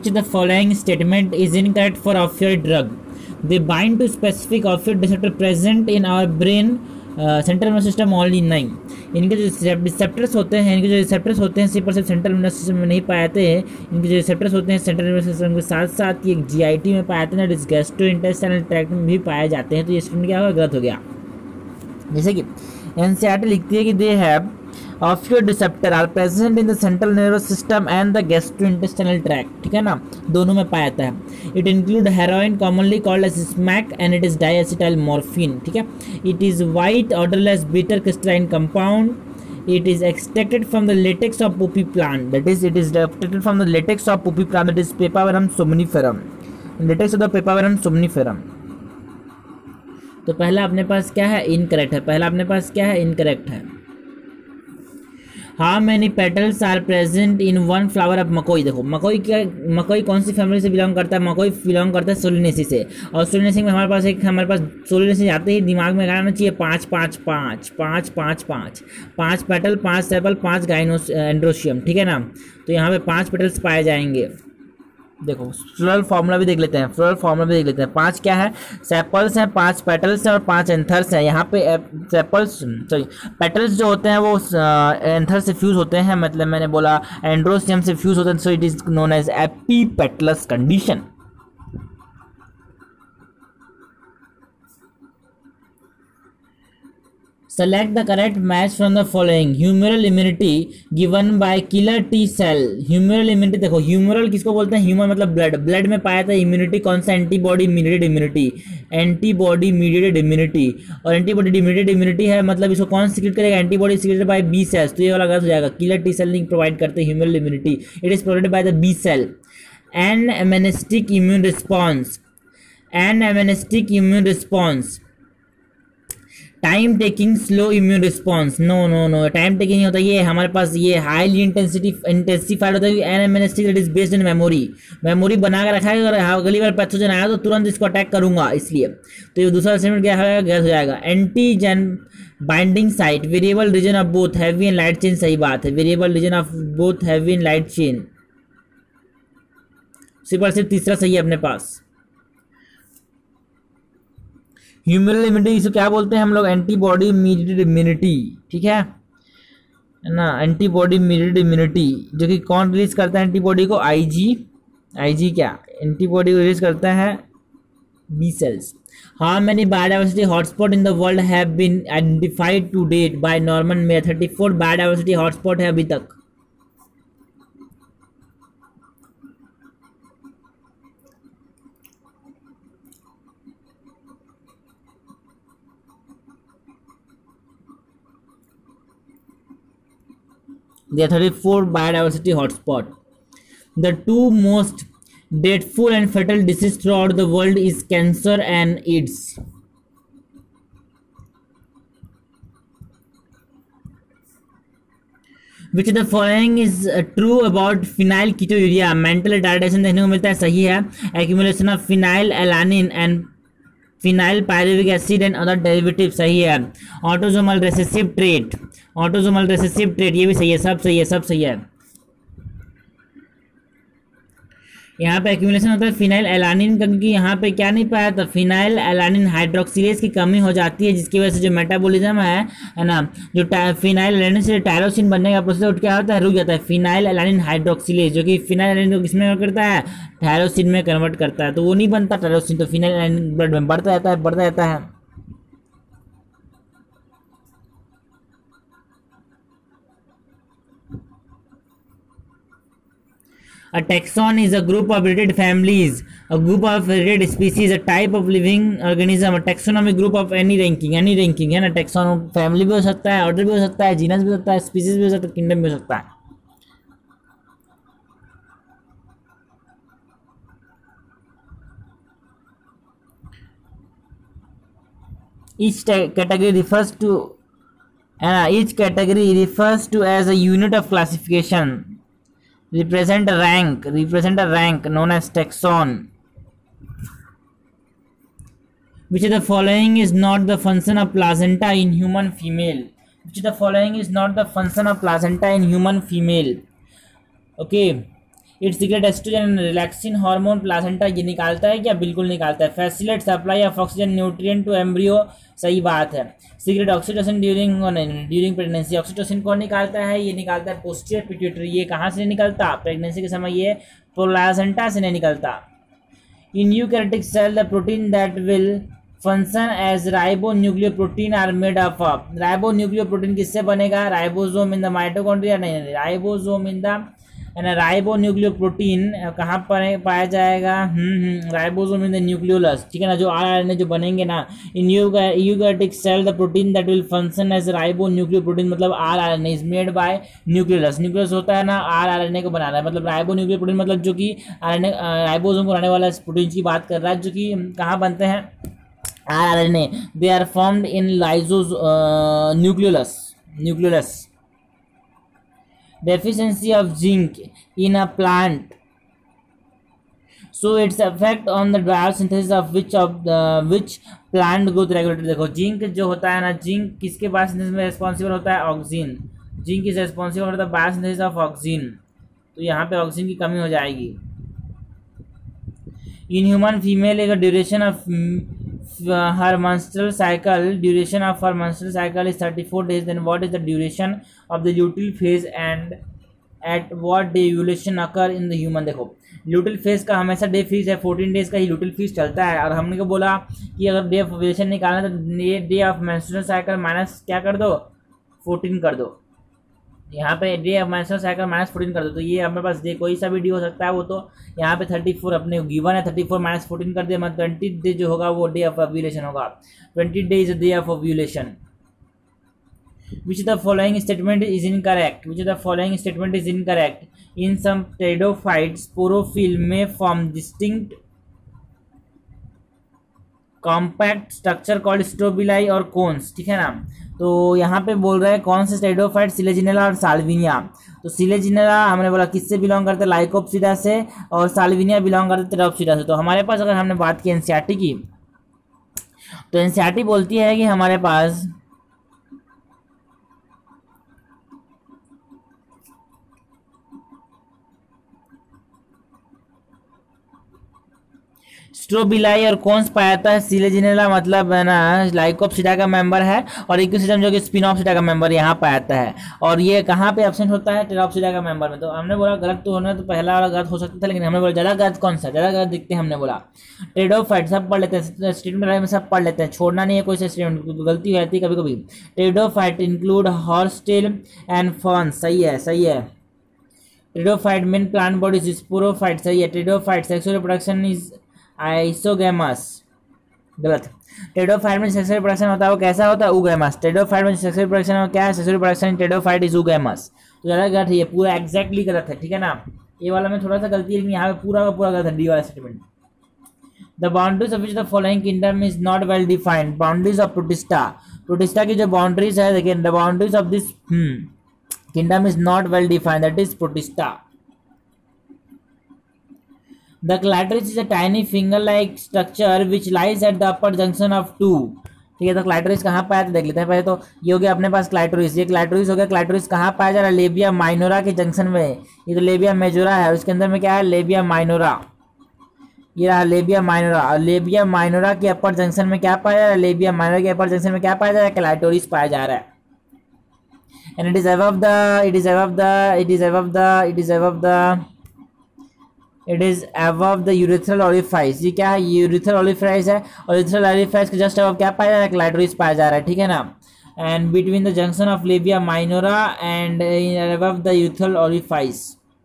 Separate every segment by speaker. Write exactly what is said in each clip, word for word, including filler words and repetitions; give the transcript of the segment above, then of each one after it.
Speaker 1: which the following statement is incorrect for opioid drug? They bind to specific opioid receptor present in our brain, central nervous system only नहीं। इनके जो receptors होते हैं इनके जो receptors होते हैं सिर्फ और सिर्फ सेंट्रल नर्वस सिस्टम में नहीं पाए जाते हैं। इनके जो रिसेप्टर्स होते हैं सेंट्रल नर्वस सिस्टम के साथ साथ ये जीआईटी में पाए जाते हैं, गैस्ट्रोइंटेस्टाइनल ट्रैक्ट में भी पाए जाते हैं। तो ये स्टूडेंट क्या होगा, गलत हो गया। जैसे कि एनसीईआरटी लिखती है कि they have opioid receptor are present in the central nervous system and the gastrointestinal tract, ठीक है ना, दोनों में पाया जाता है। It include heroin commonly called as smack and it is diacetyl morphine, ठीक है। It is white odourless bitter crystalline compound. It is extracted from the latex of poppy plant, that is it is extracted from the latex of poppy plant, that is Papaver somniferum, latex of the Papaver somniferum। तो पहला अपने पास क्या है, incorrect है। पहला अपने पास क्या है, इनकरेक्ट है। How many petals are present in one flower of मकोई। देखो मकोई क्या, मकोई कौन सी फैमिली से बिलोंग करता है, मकोई बिलोंग करता है सोलिनेसी से। और सोलिनेसी में हमारे पास एक हमारे पास सोलिनेसी आते ही दिमाग में आना चाहिए पाँच पाँच पाँच पाँच पाँच पाँच पाँच पेटल, पाँच सेपल, पाँच गाइनोस एंड्रोशियम, ठीक है ना। तो यहाँ पे पाँच पेटल्स पाए जाएंगे। देखो फ्लोरल फार्मूला भी देख लेते हैं, फ्लोरल फार्मूला भी देख लेते हैं। पांच क्या है, सेपल्स हैं, पांच पेटल्स हैं और पांच एंथर्स हैं। यहाँ पे सेपल्स सॉरी पेटल्स जो होते हैं वो एंथर से फ्यूज होते हैं, मतलब मैंने बोला एंड्रोसियम से फ्यूज होते हैं। So it is known as epipetalous condition. Select the correct match from the following. Humoral immunity given by killer T cell. Humoral immunity देखो, humoral किसको बोलते हैं, ह्यूमर मतलब ब्लड, ब्लड में पाया था इम्यूनिटी कौन सा, antibody mediated immunity, antibody mediated immunity. और एंटीबॉडी मीडिएटेड इम्यूनिटी है मतलब इसको कौन सीक्रेट करेगा, antibody secreted by B cells. तो ये वाला गलत हो जाएगा। किलर टी सेल नहीं प्रोवाइड करते humoral immunity, it is provided by the B cell. An anamnestic immune response, an anamnestic immune response, time taking slow immune response. No no no time taking होता है, ये हमारे पास ये highly intensity intensified होता है। Anamnestic that is based in memory, memory बना के रखा है। अगर अगली बार पैथोजन आया तो तुरंत इसको अटैक करूंगा, इसलिए। तो ये दूसरा स्टेटमेंट क्या है, गलत हो जाएगा। Antigen binding site, variable region of both heavy and light chain, सही बात है। Variable region of both heavy and light chain, सिर्फ और सिर्फ तीसरा सही है अपने पास। ह्यूमरल इम्यूनिटी इसको क्या बोलते हैं हम लोग, एंटीबॉडी मीडिएटेड इम्यूनिटी, ठीक है ना। एंटीबॉडी मीडिएटेड इम्यूनिटी जो कि कौन रिलीज करता है एंटीबॉडी को, आईजी। आईजी क्या, एंटीबॉडी को रिलीज करता है B cells. How many biodiversity hotspot in the world have been identified to date by Norman Myers. Thirty four biodiversity hotspot है अभी तक। There are thirty-four biodiversity hotspot. The two most dreadful and fatal diseases throughout the world is cancer and AIDS. Which of the following is uh, true about phenylketonuria? Mental retardation देखने को मिलता है, सही है। Accumulation of phenylalanine and phenyl pyruvic acid and other derivatives, सही है। Autosomal recessive trait, autosomal recessive trait, ये भी सही है, सब सही है, सब सही है। यहाँ पे एक्यूमुलेशन होता है फिनाइल एलानिन का, क्योंकि यहाँ पे क्या नहीं पाया था, फिनाइल एलानिन हाइड्रोक्सिलेज की कमी हो जाती है, जिसकी वजह से जो मेटाबॉलिज्म है है ना, जो फिनाइल एलानिन से टायरोसिन बनने का प्रोसेस क्या होता है, रुक जाता है। फिनाइल एलानिन हाइड्रोक्सिलेज जो कि फिनाइल एलानिन को किसमें कन्वर्ट करता है, टायरोसिन में कन्वर्ट करता है, तो वो नहीं बनता टायरोसिन, तो फिनाइल एलानिन ब्लड में बढ़ता जाता है, बढ़ता जाता है। A taxon is a group of related families, a group of related species, a type of living organism, a taxonomic group of any ranking, any ranking है ना। taxon family भी हो सकता है, order भी हो सकता है, genus भी हो सकता है, species भी हो सकता है, kingdom भी हो सकता है। Each category refers to uh, each category refers to as a unit of classification. Represent a rank, represent a rank known as taxon. Which of the following is not the function of placenta in human female? Which of the following is not the function of placenta in human female? Okay, it's secrete oestrogen relaxin hormone placenta ये निकालता है क्या? बिल्कुल निकालता है। Facilitate supply of oxygen nutrient to embryo, सही बात है। Secrete oxytocin during during pregnancy, oxytocin कौन निकालता है? ये निकालता है पोस्टीरियर पिट्यूटरी। ये कहाँ से निकलता? प्रेगनेंसी के समय ये प्लासेंटा से नहीं निकलता। In eukaryotic cell the protein that will function as ribonucleoprotein are made up of. Ribonucleoprotein किससे बनेगा? राइबोसोम इन द माइटोकॉन्ड्रिया, नहीं नहीं, राइबोसोम इन द राइबोन्यूक्लियोप्रोटीन कहाँ पर पाया जाएगा? Hmm ribosome in the nucleolus, ठीक है ना, जो आरएनए जो बनेंगे ना in eukaryotic cell the protein that will function as ribonucleoprotein, मतलब RNA is made by nucleolus. Nucleolus होता है ना आरएनए को बना रहा है, मतलब राइबोन्यूक्लियोप्रोटीन मतलब जो कि आरएनए राइबोसोम को बनाने वाला प्रोटीन की बात कर रहा है, जो कि कहाँ बनते हैं? RNA. They are formed in lysos nucleolus nucleolus Deficiency of zinc in a plant, so its effect on the biosynthesis of which of the which plant growth regulator। देखो जिंक जो होता है ना, जिंक किसके बायोसिंथेसिस में responsible होता है? Oxygen. Zinc is responsible होता है बायोसिंथेसिस ऑफ ऑक्सीजन, तो यहाँ पे ऑक्सीजन की कमी हो जाएगी। इन ह्यूमन फीमेल का duration of her menstrual cycle duration of her menstrual cycle is thirty-four days, then what is the duration of the luteal phase and at what day ovulation occur in the human? देखो luteal phase का हमेशा day phase है, fourteen days का ही luteal phase चलता है, और हमने को बोला कि अगर डे ऑफ ओव्यूलेशन निकालना है तो ये day of menstrual cycle minus क्या कर दो? फोर्टीन कर दो। यहाँ पे day of menstrual cycle minus fourteen कर दो, तो ये हमारे पास डे कोई सा भी डी हो सकता है, वो तो यहाँ पे थर्टी फोर अपने गिवन है, थर्टी फोर माइनस फोर्टीन कर दिया, मतलब ट्वेंटी डे जो होगा वो डे ऑफ ओव्यूलेशन होगा। Twenty day is day of ovulation. Which the following statement is incorrect? Which the following statement is incorrect? In some pteridophytes sporophyll में form distinct compact structure called strobili और cones, ठीक है ना। तो यहाँ पे बोल रहे हैं कौन से स्टेरिडोफाइट? सिलेजिनेला और साल्विनिया। तो सिलेजिनेला हमने बोला किससे बिलोंग करते हैं? लाइकोप्सिडा से, और साल्विनिया बिलोंग करते हैं टेरोप्सिडा से। तो हमारे पास अगर हमने बात की एनसीईआरटी की, तो एनसीईआरटी बोलती है कि हमारे पास स्ट्रोबिलाई और कौन्स पाया जाता है। सिलेजिनेला मतलब है ना लाइकोप्सिडा का मेंबर है, और इकोसिस्टम जो कि स्पिनोप्सिडा का मेंबर यहाँ पाया जाता है, और ये कहाँ पे एब्सेंट होता है? टेरोप्सिडा का मेंबर में। तो हमने बोला गलत तो होना, तो पहला वाला गलत हो सकता था, लेकिन हमने बोला ज़्यादा गलत कौन सा? ज़्यादा गलत दिखते हैं, हमने बोला टेरिडोफाइट। सब पढ़ लेते हैं स्टेटमेंट में, सब पढ़ लेते हैं, छोड़ना नहीं है कोई सा स्टेटमेंट, गलती हो जाती है कभी कभी। Pteridophyte include horsetail and fern, सही है सही है। Pteridophyte main plant bodies sporophyte, सही है। Pteridophyte sexual reproduction is isogamous, गलत। टेरिडोफाइट में सेक्सुअल रिप्रोडक्शन होता है, वो कैसा होता है? ऊगैमस। टेरिडोफाइट में सेक्सुअल रिप्रोडक्शन क्या है? Sexual reproduction in pteridophyte is oogamous. तो ज़्यादा गलत है, ये पूरा एग्जैक्टली गलत है, ठीक है ना। ये वाला में थोड़ा सा गलती है, लेकिन यहाँ पे पूरा का पूरा गलत है, डी वाला स्टेटमेंट। The boundaries of which the following kingdom is not well defined? Boundaries of Protista, Protista की जो बाउंड्रीज है, देखिए the boundaries of this kingdom is not well defined, that is Protista. The clitoris is a tiny finger-like structure which lies at the upper junction of two, ठीक है। तो clitoris कहाँ पाया जाता है? देख लेते हैं पहले तो। ये हो गया अपने पास क्लाइटोरिस, ये क्लाइटोरिस हो गया। क्लाइटोरिस कहाँ पाया जा रहा है? लेबिया माइनोरा के जंक्शन में। ये तो लेबिया मेजोरा है, और उसके अंदर में क्या है? Labia minora. ये रहा लेबिया माइनोरा, और लेबिया माइनोरा के अपर जंक्शन में क्या पाया जा रहा है? लेबिया माइनोरा के अपर जंक्शन में क्या पाया जा रहा है? क्लाइटोरिस पाया जा रहा है। And it is above the it is above the it is above the it is above the it is above the urethral orifice. ये क्या है? यूरिथ्रल ऑरिफाइस है, और यूरिथ्रल ऑरिफाइस के जस्ट अबव क्या पाया जा रहा है? क्लाइटोरिस पाया जा रहा है, ठीक है ना। And between the junction of labia minora and above the urethral orifice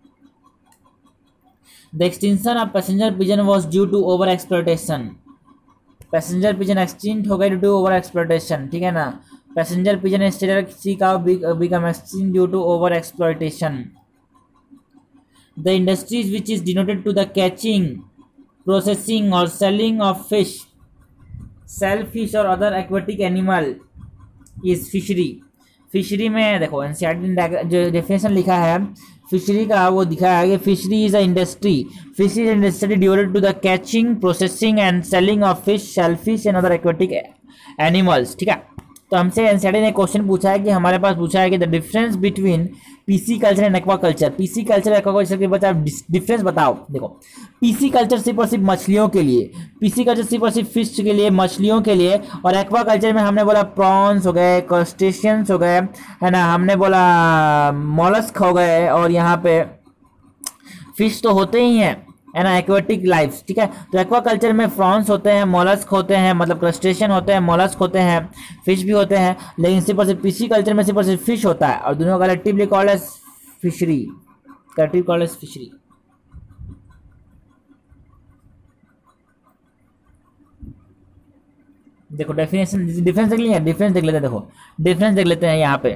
Speaker 1: the extension of passenger pigeon was due to over exploitation. Passenger pigeon extinct हो गए ड्यू टू ओवर एक्सप्लॉयटेशन, ठीक है ना। Passenger pigeon Steller sea cow become extinct due to over exploitation. The industries which is denoted to the catching, processing or selling of fish, shellfish or other aquatic animal is fishery। Fishery में देखो NCERT ने जो definition लिखा है fishery का, वो दिखा है कि fishery is a industry fishery is industry devoted to the catching, processing and selling of fish, shellfish and other aquatic animals, ठीक है। तो हमसे एनसीईआरटी ने क्वेश्चन पूछा है कि हमारे पास पूछा है कि the difference between pisciculture and aquaculture, pisciculture aquaculture के बच्चा डिफरेंस बताओ। देखो पीसी कल्चर सिर्फ और सिर्फ मछलियों के लिए, पीसी कल्चर सिर्फ और सिर्फ फिश के लिए, मछलियों के लिए, और एक्वा कल्चर में हमने बोला प्रॉन्स हो गए, क्रस्टेशियंस हो गए, है ना, हमने बोला मॉलस्क हो गए, और यहाँ पे फिश तो होते ही हैं, है ना, एक्वेटिक लाइफ, ठीक है। तो एक्वा कल्चर में प्रॉन्स होते हैं, मोलस्क होते हैं, मतलब क्रस्टेशियन होते हैं, मोलस्क होते हैं, फिश भी होते हैं, लेकिन सिर्फ और सिर्फ पीसी कल्चर में सिर्फ और सिर्फ फिश होता है, और दोनों collectively called as fishery, collective called as fishery. देखो डेफिनेशन, डिफरेंस देख लिया, डिफरेंस देख लेते हैं। देखो डिफरेंस देख लेते हैं। यहाँ पे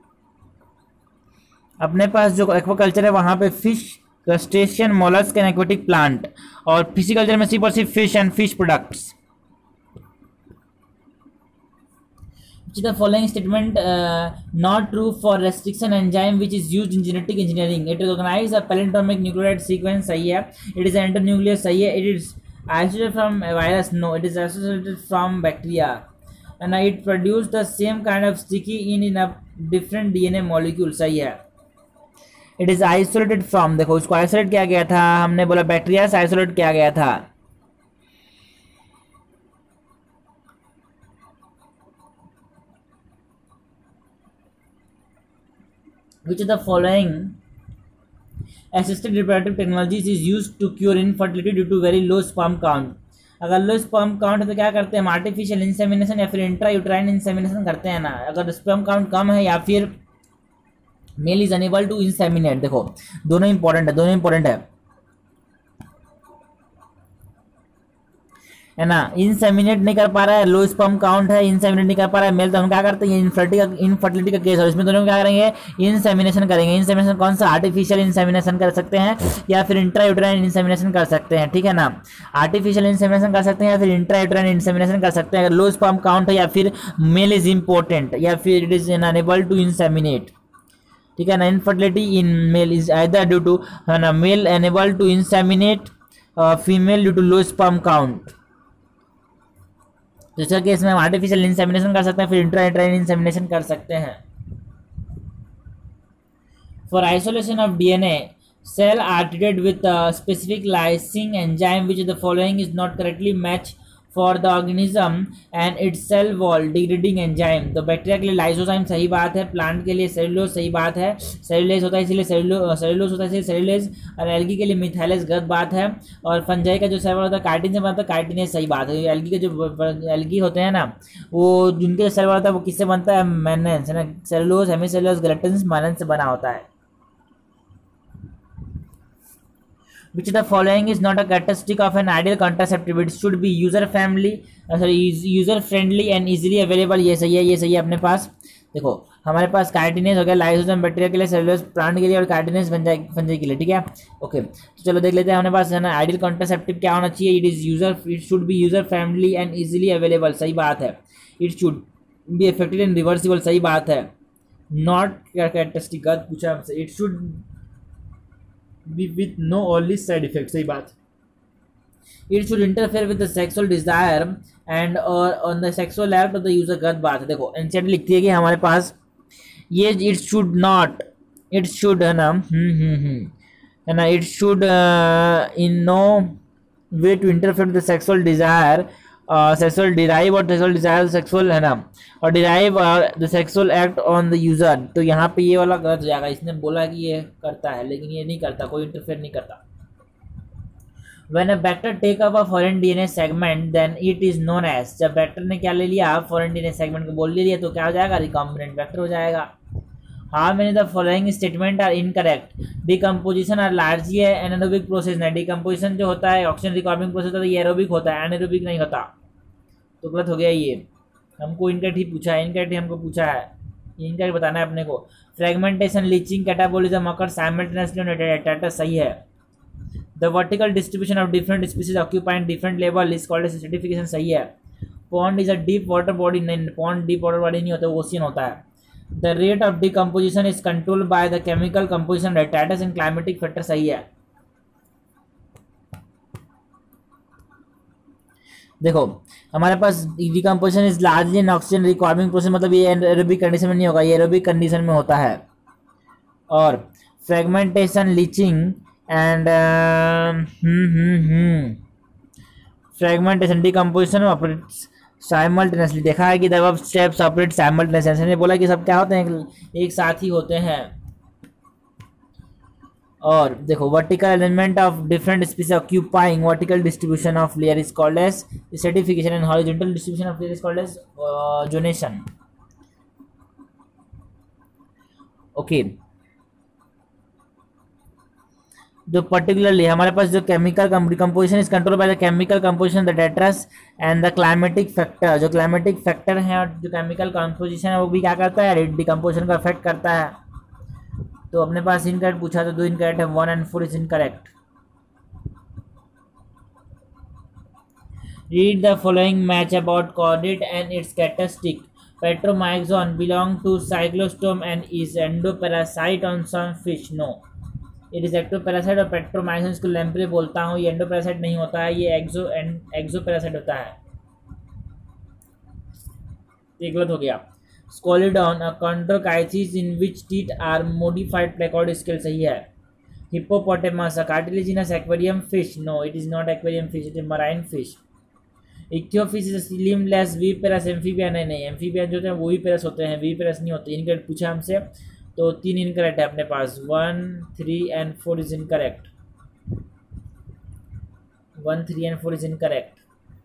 Speaker 1: अपने पास जो एक्वा कल्चर है वहाँ पे fish, crustacean, mollusc and aquatic plant, और फिशिकल्चर में सिर्फ और सिर्फ fish and fish products. The following statement uh, not true for restriction enzyme which is used in genetic engineering. It recognizes a palindromic nucleotide sequence, सही है। It is endonuclease, सही है। It is isolated from a virus, no. It is isolated from bacteria, and it produces the same kind of sticky in in a different D N A molecule, सही है। It is isolated from, देखो उसको isolate किया गया था, हमने बोला bacteria से आइसोलेट किया गया था। Which of the following assisted reproductive technologies is used to cure infertility due to very low sperm count? अगर लो स्पर्म काउंट है तो क्या करते हैं, आर्टिफिशियल इंसेमिनेशन या फिर इंट्रायूट्राइन इंसेमिनेशन करते हैं ना। अगर स्पर्म काउंट कम है या फिर male is unable to inseminate, देखो दोनों इंपॉर्टेंट है, दोनों इंपॉर्टेंट है, है ना। इंसेमिनेट नहीं कर पा रहा है, लो स्पर्म काउंट है, इंसेमिनेट नहीं कर पा रहा है मेल, तो हम क्या करते हैं, इनफर्टिलिटी का इनफर्टिलिटी का केस है, इसमें दोनों क्या करेंगे, इंसेमिनेशन करेंगे। इंसेमिनेशन कौन सा, आर्टिफिशियल इंसेमिनेशन कर सकते हैं या फिर इंट्रायूट्राइन इंसेमिनेशन कर सकते हैं, ठीक है ना। आर्टिफिशियल इंसेमिनेशन कर सकते हैं या फिर इंट्रायूट्राइन इंसेमिनेशन कर सकते हैं अगर लो स्पर्म काउंट है या फिर मेल इज इंपॉर्टेंट या फिर it is unable to inseminate, ठीक है ना। Infertility in male is either due to, है ना, male unable to inseminate, female due to low sperm count. दूसरा केस में हम आर्टिफिशियल इंसेमिनेशन कर सकते हैं, फिर इंट्रायूट्राइन इंसेमिनेशन कर सकते हैं। For isolation of DNA cell are treated with specific lysing enzyme which the following is not correctly match for the organism and its cell wall degrading enzyme. तो bacteria के लिए लाइसोजाइम सही बात है, plant के लिए सेलुलोज सही बात है, सेलुलेज होता है इसीलिए सेलुलो सेलुलोज होता है इसीलिए सेलुलेज, और एल्गी के लिए मिथाइलेज गलत बात है, और फंजाई का जो सेल वॉल होता है काइटिन से बनता है, काइटिनेज सही बात है। एल्गी के जो एल्गी होते हैं ना वो जिनके सेल वॉल होता है वो किससे बनता है, मैनन्स, है ना, सेलुलोज, हेमीसेलुलोज, ग्लैक्टन्स, मैनन्स से बना होता है। Which of the following is not a characteristic of an ideal contraceptive? It should be user friendly, sorry, user friendly and easily available. ये सही है, ये सही है अपने पास। देखो हमारे पास काइटिनेज हो गया, लाइसोजाइम बैक्टीरिया के लिए, सेलुलोज प्लांट के लिए, और काइटिनेज फंजाई फंजाई के लिए, ठीक है। ओके तो चलो देख लेते हैं हमारे पास, है ना, आइडियल कॉन्ट्रासेप्टिव क्या होना चाहिए। It is user it should be user friendly and easily available, सही बात है। It should be effective and reversible, सही बात है। नॉट कैरेक्टरिस्टिक गलत पूछा हमसे। It should be with no only side effect, सही बात। It should interfere with the sexual desire and और on the sexual act of the user, गलत बात है। देखो एनसीईआरटी लिखती है कि हमारे पास ये it should not, it should, है ना, हम्म हम्म हम्म है ना, it should in no way to interfere with the sexual desire, sexual derive और सेक्सुअल डिजायर सेक्सुअल, है ना, और derive the sexual act on the user. तो यहाँ पे ये वाला गलत हो जाएगा, इसने बोला कि ये करता है लेकिन ये नहीं करता, कोई इंटरफेयर नहीं करता। When a bacter take up a foreign D N A segment, then it is known as, जब बैक्टर ने क्या ले लिया, फॉरेन डीएनए सेगमेंट को बोल ले लिया तो क्या हो जाएगा, रिकॉम्बिनेंट बैक्टर हो जाएगा। How many the following statement are incorrect? Decomposition are largely an anaerobic process है। डिकम्पोजिशन जो होता है ऑक्सीजन रिकॉर्बिंग प्रोसेस होता है, ये एरोबिक होता है, एनारोबिक नहीं होता, तो गलत हो गया ये। हमको इनकरेक्ट ही पूछा है, इनकरेक्ट ही हमको पूछा है, इनकरेक्ट बताना है अपने को। Fragmentation, leaching, catabolism occur simultaneously on data, सही है। The vertical distribution of different species occupying different level is called as stratification, सही है। Pond is a deep water body, नहीं, पॉन्ड डीप वाटर बॉडी नहीं होता, ओशियन होता है। The rate of decomposition is controlled by the chemical composition status and climatic factor, सही है। देखो हमारे पास decomposition is largely an oxygen requiring process, मतलब ये एरोबिक कंडीशन में नहीं होगा, ये एरोबिक कंडीशन में होता है। और fragmentation, leaching and hmm hmm hmm fragmentation, decomposition operates simultaneously. देखा है कि the above steps operate simultaneously, ने बोला कि सब क्या होते हैं, एक साथ ही होते हैं। और देखो vertical arrangement of different species occupying vertical distribution of layer is called as stratification and horizontal distribution of layer is called as zonation. Okay, जो पर्टिकुलरली हमारे पास जो chemical composition is control by the chemical composition the detritus and the climatic factor. जो climatic factor है और जो chemical composition है वो भी क्या करता है, डिकम्पोजिशन का इफेक्ट करता है। तो अपने पास इनकरेक्ट पूछा, तो दो इनकरेक्ट है, one and four is incorrect. Read the following match about chordate and its characteristic. Petromyzon belong to cyclostome and is endoparasite on some fish. No, it is ectoparasite. और Petromyzon इसको lamprey बोलता हूँ, ये endoparasite नहीं होता है, ये एक्सो एक्सोपैरासाइट होता है। ये गलत हो गया। Scoliodon a Chondrichthyes in which teeth are modified placoid scale, सही है। Hippopotamus a cartilaginous aquarium fish. No, it is not aquarium fish, it is marine fish. Ichthyophis is limbless viviparous amphibian. नहीं नहीं, एम्फीबियन जो होते हैं वो viviparous होते हैं, विविपेरस नहीं होते। इनकरेक्ट पूछा हमसे, तो तीन इनकरेक्ट है अपने पास, one three and four is incorrect. One three and four is incorrect.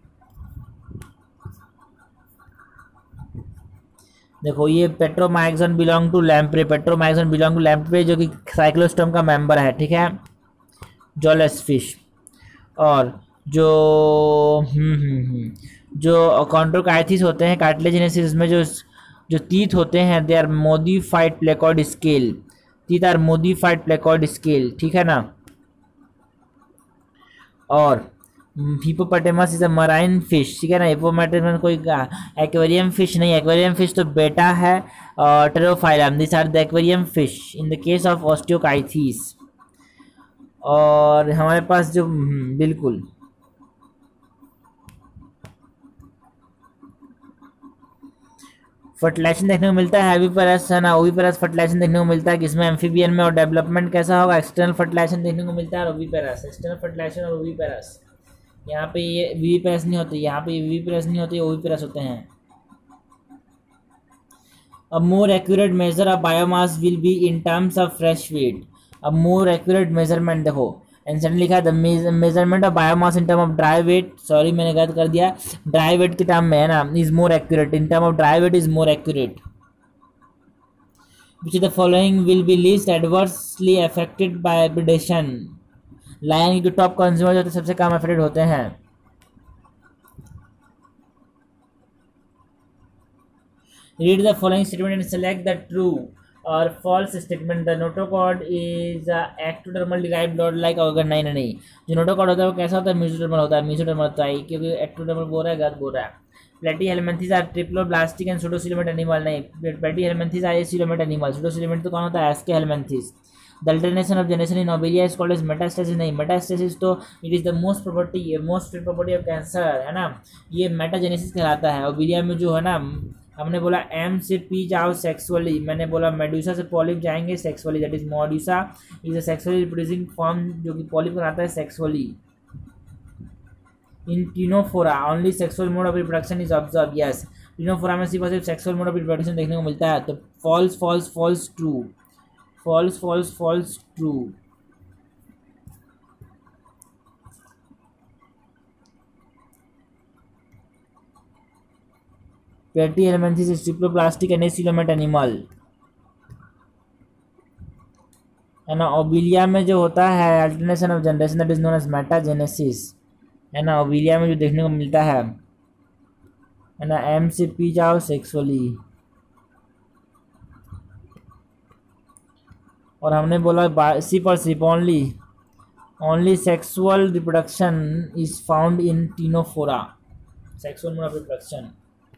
Speaker 1: देखो ये Petromyzon belong to lamprey, Petromyzon belong to lamprey जो कि साइक्लोस्टोम का मेंबर है, ठीक है, जॉलेस फिश। और जो हम्म हम्म हम्म जो कॉन्ड्रोकाइथिस होते हैं कार्टिलेजिनेसिस में जो जो टीथ होते हैं they are modified placoid scale, teeth are modified placoid scale, ठीक है ना। और hippopotamus is a marine fish, ठीक है ना। हिपोपोटेमस कोई एक्वेरियम फिश नहीं, एक्वेरियम फिश तो बेटा है Pterophyllum, this are the aquarium fish in the case of Osteichthyes. और हमारे पास जो बिल्कुल फर्टिलाइजेशन देखने को मिलता है हैवीपेरस, है ना, ओविपेरस फर्टिलाइजेशन देखने को मिलता है किसमें, एम्फीबियन में। और डेवलपमेंट कैसा होगा, एक्सटर्नल फर्टिलाइजेशन देखने को मिलता है ओविपेरस, एक्सटर्नल फर्टिलाइजेशन और ओविपेरस। यहाँ पे ये विविपेरस नहीं होती, यहाँ पे विविपेरस नहीं होती, ओविपेरस होते हैं। A more accurate measure of biomass will be in terms of fresh weight. अब मोर एक्यूरेट मेजरमेंट देखो एंसर लिखा है the measurement of biomass in term of dry weight, sorry मैंने गलत कर दिया, ड्राई वेट के टर्म में है ना, is more accurate, in term of dry weight is more accurate. Which of the following will be least adversely affected by predation. Lion के top consumer जो सबसे कम अफेक्टेड होते हैं। Read the following statement and select the true और false statement. The notochord is ectodermal derived blood like organ. नहीं नहीं, जो नोटोकॉर्ड होता है वो कैसा होता है, मेसोडर्मल होता है, मेसोडर्मल होता है, क्योंकि एक्टोडर्मल बोल रहा है, गलत बोल रहा है। Platyhelminthes are triploblastic and pseudocoelomate animal. नहीं, Platyhelminthes are acoelomate animal, pseudocoelomate तो कौन होता है, Aschelminthes. The alternation of generation in Obelia is called as metastasis. नहीं, मेटास्टेसिस तो it is the most property most property of cancer, है ना, ये मेटाजेनेसिस कहलाता है। ओबेलिया में जो है ना, हमने बोला एम से पी जाओ सेक्सुअली, मैंने बोला मेडुसा से पॉलिप जाएंगे sexually, that is medusa is a sexually reproducing form जो कि पॉलिप बनाता है sexually. In Ctenophora only sexual mode of reproduction is observe. Yes, Ctenophora में सिर्फ सिर्फ सेक्सुअल मोड ऑफ रिप्रोडक्शन देखने को मिलता है। तो false false false true, false false false true. Platyhelminthes is triploblastic and acoelomate animal, है ना। ओबेलिया में जो होता है alternation of generation that is known as metagenesis, है ना। ओबेलिया में जो देखने को मिलता है है ना, एम से पी जाओ सेक्सुअली। और हमने बोला सी पर सिप only only sexual reproduction is found in Ctenophora, sexual mode of reproduction.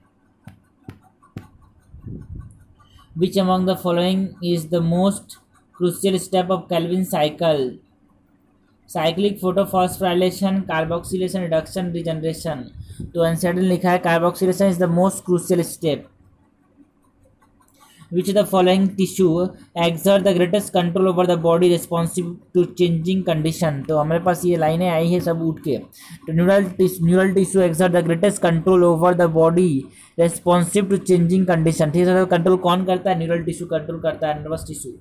Speaker 1: Which among the following is the most crucial step of Calvin cycle? Cyclic photophosphorylation, carboxylation, reduction, regeneration. तो NCERT ने लिखा है carboxylation is the most crucial step which of the following tissue exert the greatest control over the body responsive to changing condition। तो हमारे पास ये लाइनें आई है सब उठ के। तो neural neural tissue exert the greatest control over the body responsive to changing condition। ठीक है, कंट्रोल कौन करता है? न्यूरल टिश्यू कंट्रोल करता है, nervous tissue.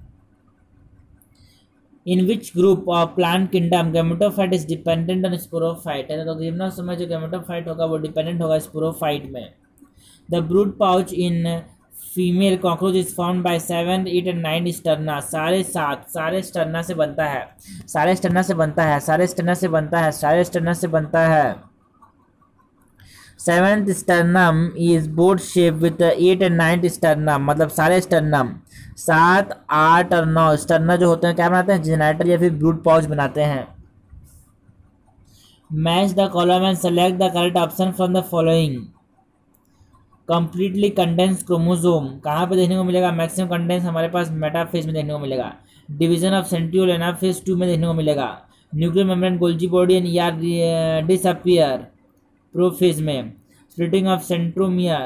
Speaker 1: In which group of plant kingdom gametophyte is dependent on sporophyte है। तो गिम्नोस में जो गैमेटोफाइट होगा वो डिपेंडेंट होगा स्पोरोफाइट में। The brood pouch in female cockroach is found by seven eight and nine sterna. सारे सात सारे स्टर्ना से बनता है, सारे स्टर्ना से बनता है, सारे स्टर्ना से बनता है, सारे स्टर्ना से बनता है। Seventh sternum is board shape with eight and nine sternum, मतलब सारे स्टर्नम सात आठ और नौ स्टर्ना जो होते हैं क्या बनाते हैं? जेनाइटर या फिर ब्रूड पाउच बनाते हैं। Match the column and select the correct option from the following. Completely condense chromosome कहाँ पे देखने को मिलेगा? मैक्सिमम कंडेंस हमारे पास मेटाफेज में देखने को मिलेगा। Division of centriole anaphase two में देखने को मिलेगा। Nuclear membrane Golgi body and यार डिसअपियर प्रोफेज में। स्प्लिटिंग ऑफ सेंट्रोमियर,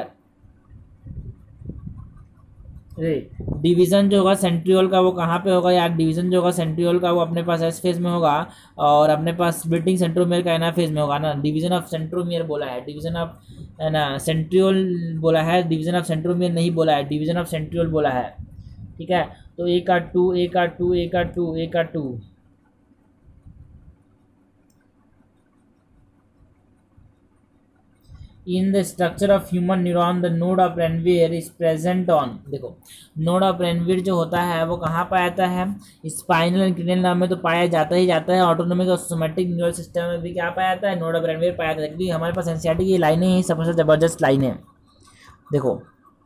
Speaker 1: डिवीजन जो होगा सेंट्रियोल का वो कहाँ पे होगा यार? डिवीजन जो होगा सेंट्रियोल का वो अपने पास एस फेज में होगा और अपने पास स्प्लिटिंग सेंट्रोमियर का एना फेज में होगा ना। डिवीजन ऑफ सेंट्रोमियर बोला है, डिवीजन ऑफ है ना सेंट्रियोल बोला है, डिवीजन ऑफ सेंट्रोमियर नहीं बोला है, डिवीजन ऑफ सेंट्रियोल बोला है। ठीक है, तो ए का टू ए का टू ए का टू ए का two in the structure of human neuron the node of Ranvier is present on. देखो नोड ऑफ रेनवीर जो होता है वो कहाँ पाया है? स्पाइनल एंड क्रेनियल नर्व में तो पाया जाता ही जाता है। ऑटोनोमिक और सोमैटिक न्यूरल सिस्टम में भी क्या पाया जाता है? नोड ऑफ रेनवीर पाया जाता है। क्योंकि हमारे पास एनसीईआरटी की लाइनें ही सबसे जबरदस्त लाइनें। देखो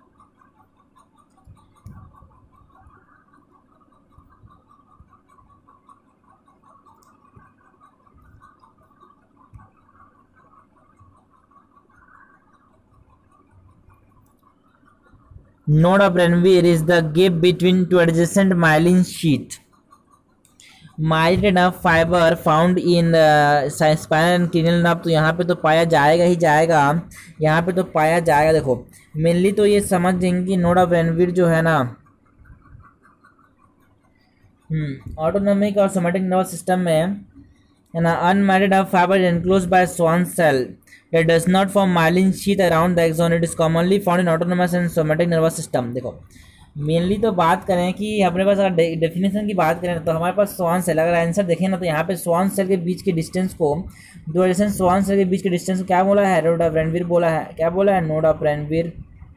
Speaker 1: node of Ranvier is the gap between two adjacent myelin sheath. Myelin nerve fiber found in the spinal and cranial nerve। तो यहाँ पे तो पाया जाएगा ही जाएगा, यहाँ पे तो पाया जाएगा। देखो मेनली तो ये समझ जाएंगे कि नोड ऑफ रेनवीर जो है ना हम्म ऑटोनोमिक और सोमैटिक नर्वस सिस्टम में है ना। Unmyelinated nerve fiber is enclosed by Schwann cell that does not form myelin sheath around the axon। It is commonly found in autonomous and somatic nervous system। देखो mainly तो बात करें कि अपने पास अगर डेफिनेशन की बात करें तो हमारे पास स्वान सेल, अगर आंसर देखें ना तो यहाँ पे स्वान सेल के बीच के डिस्टेंस को दो एडजेसेंट स्वान सेल के बीच के डिस्टेंस को क्या बोला है? नोड ऑफ रेनवीर बोला है। क्या बोला है? Node of Ranvier.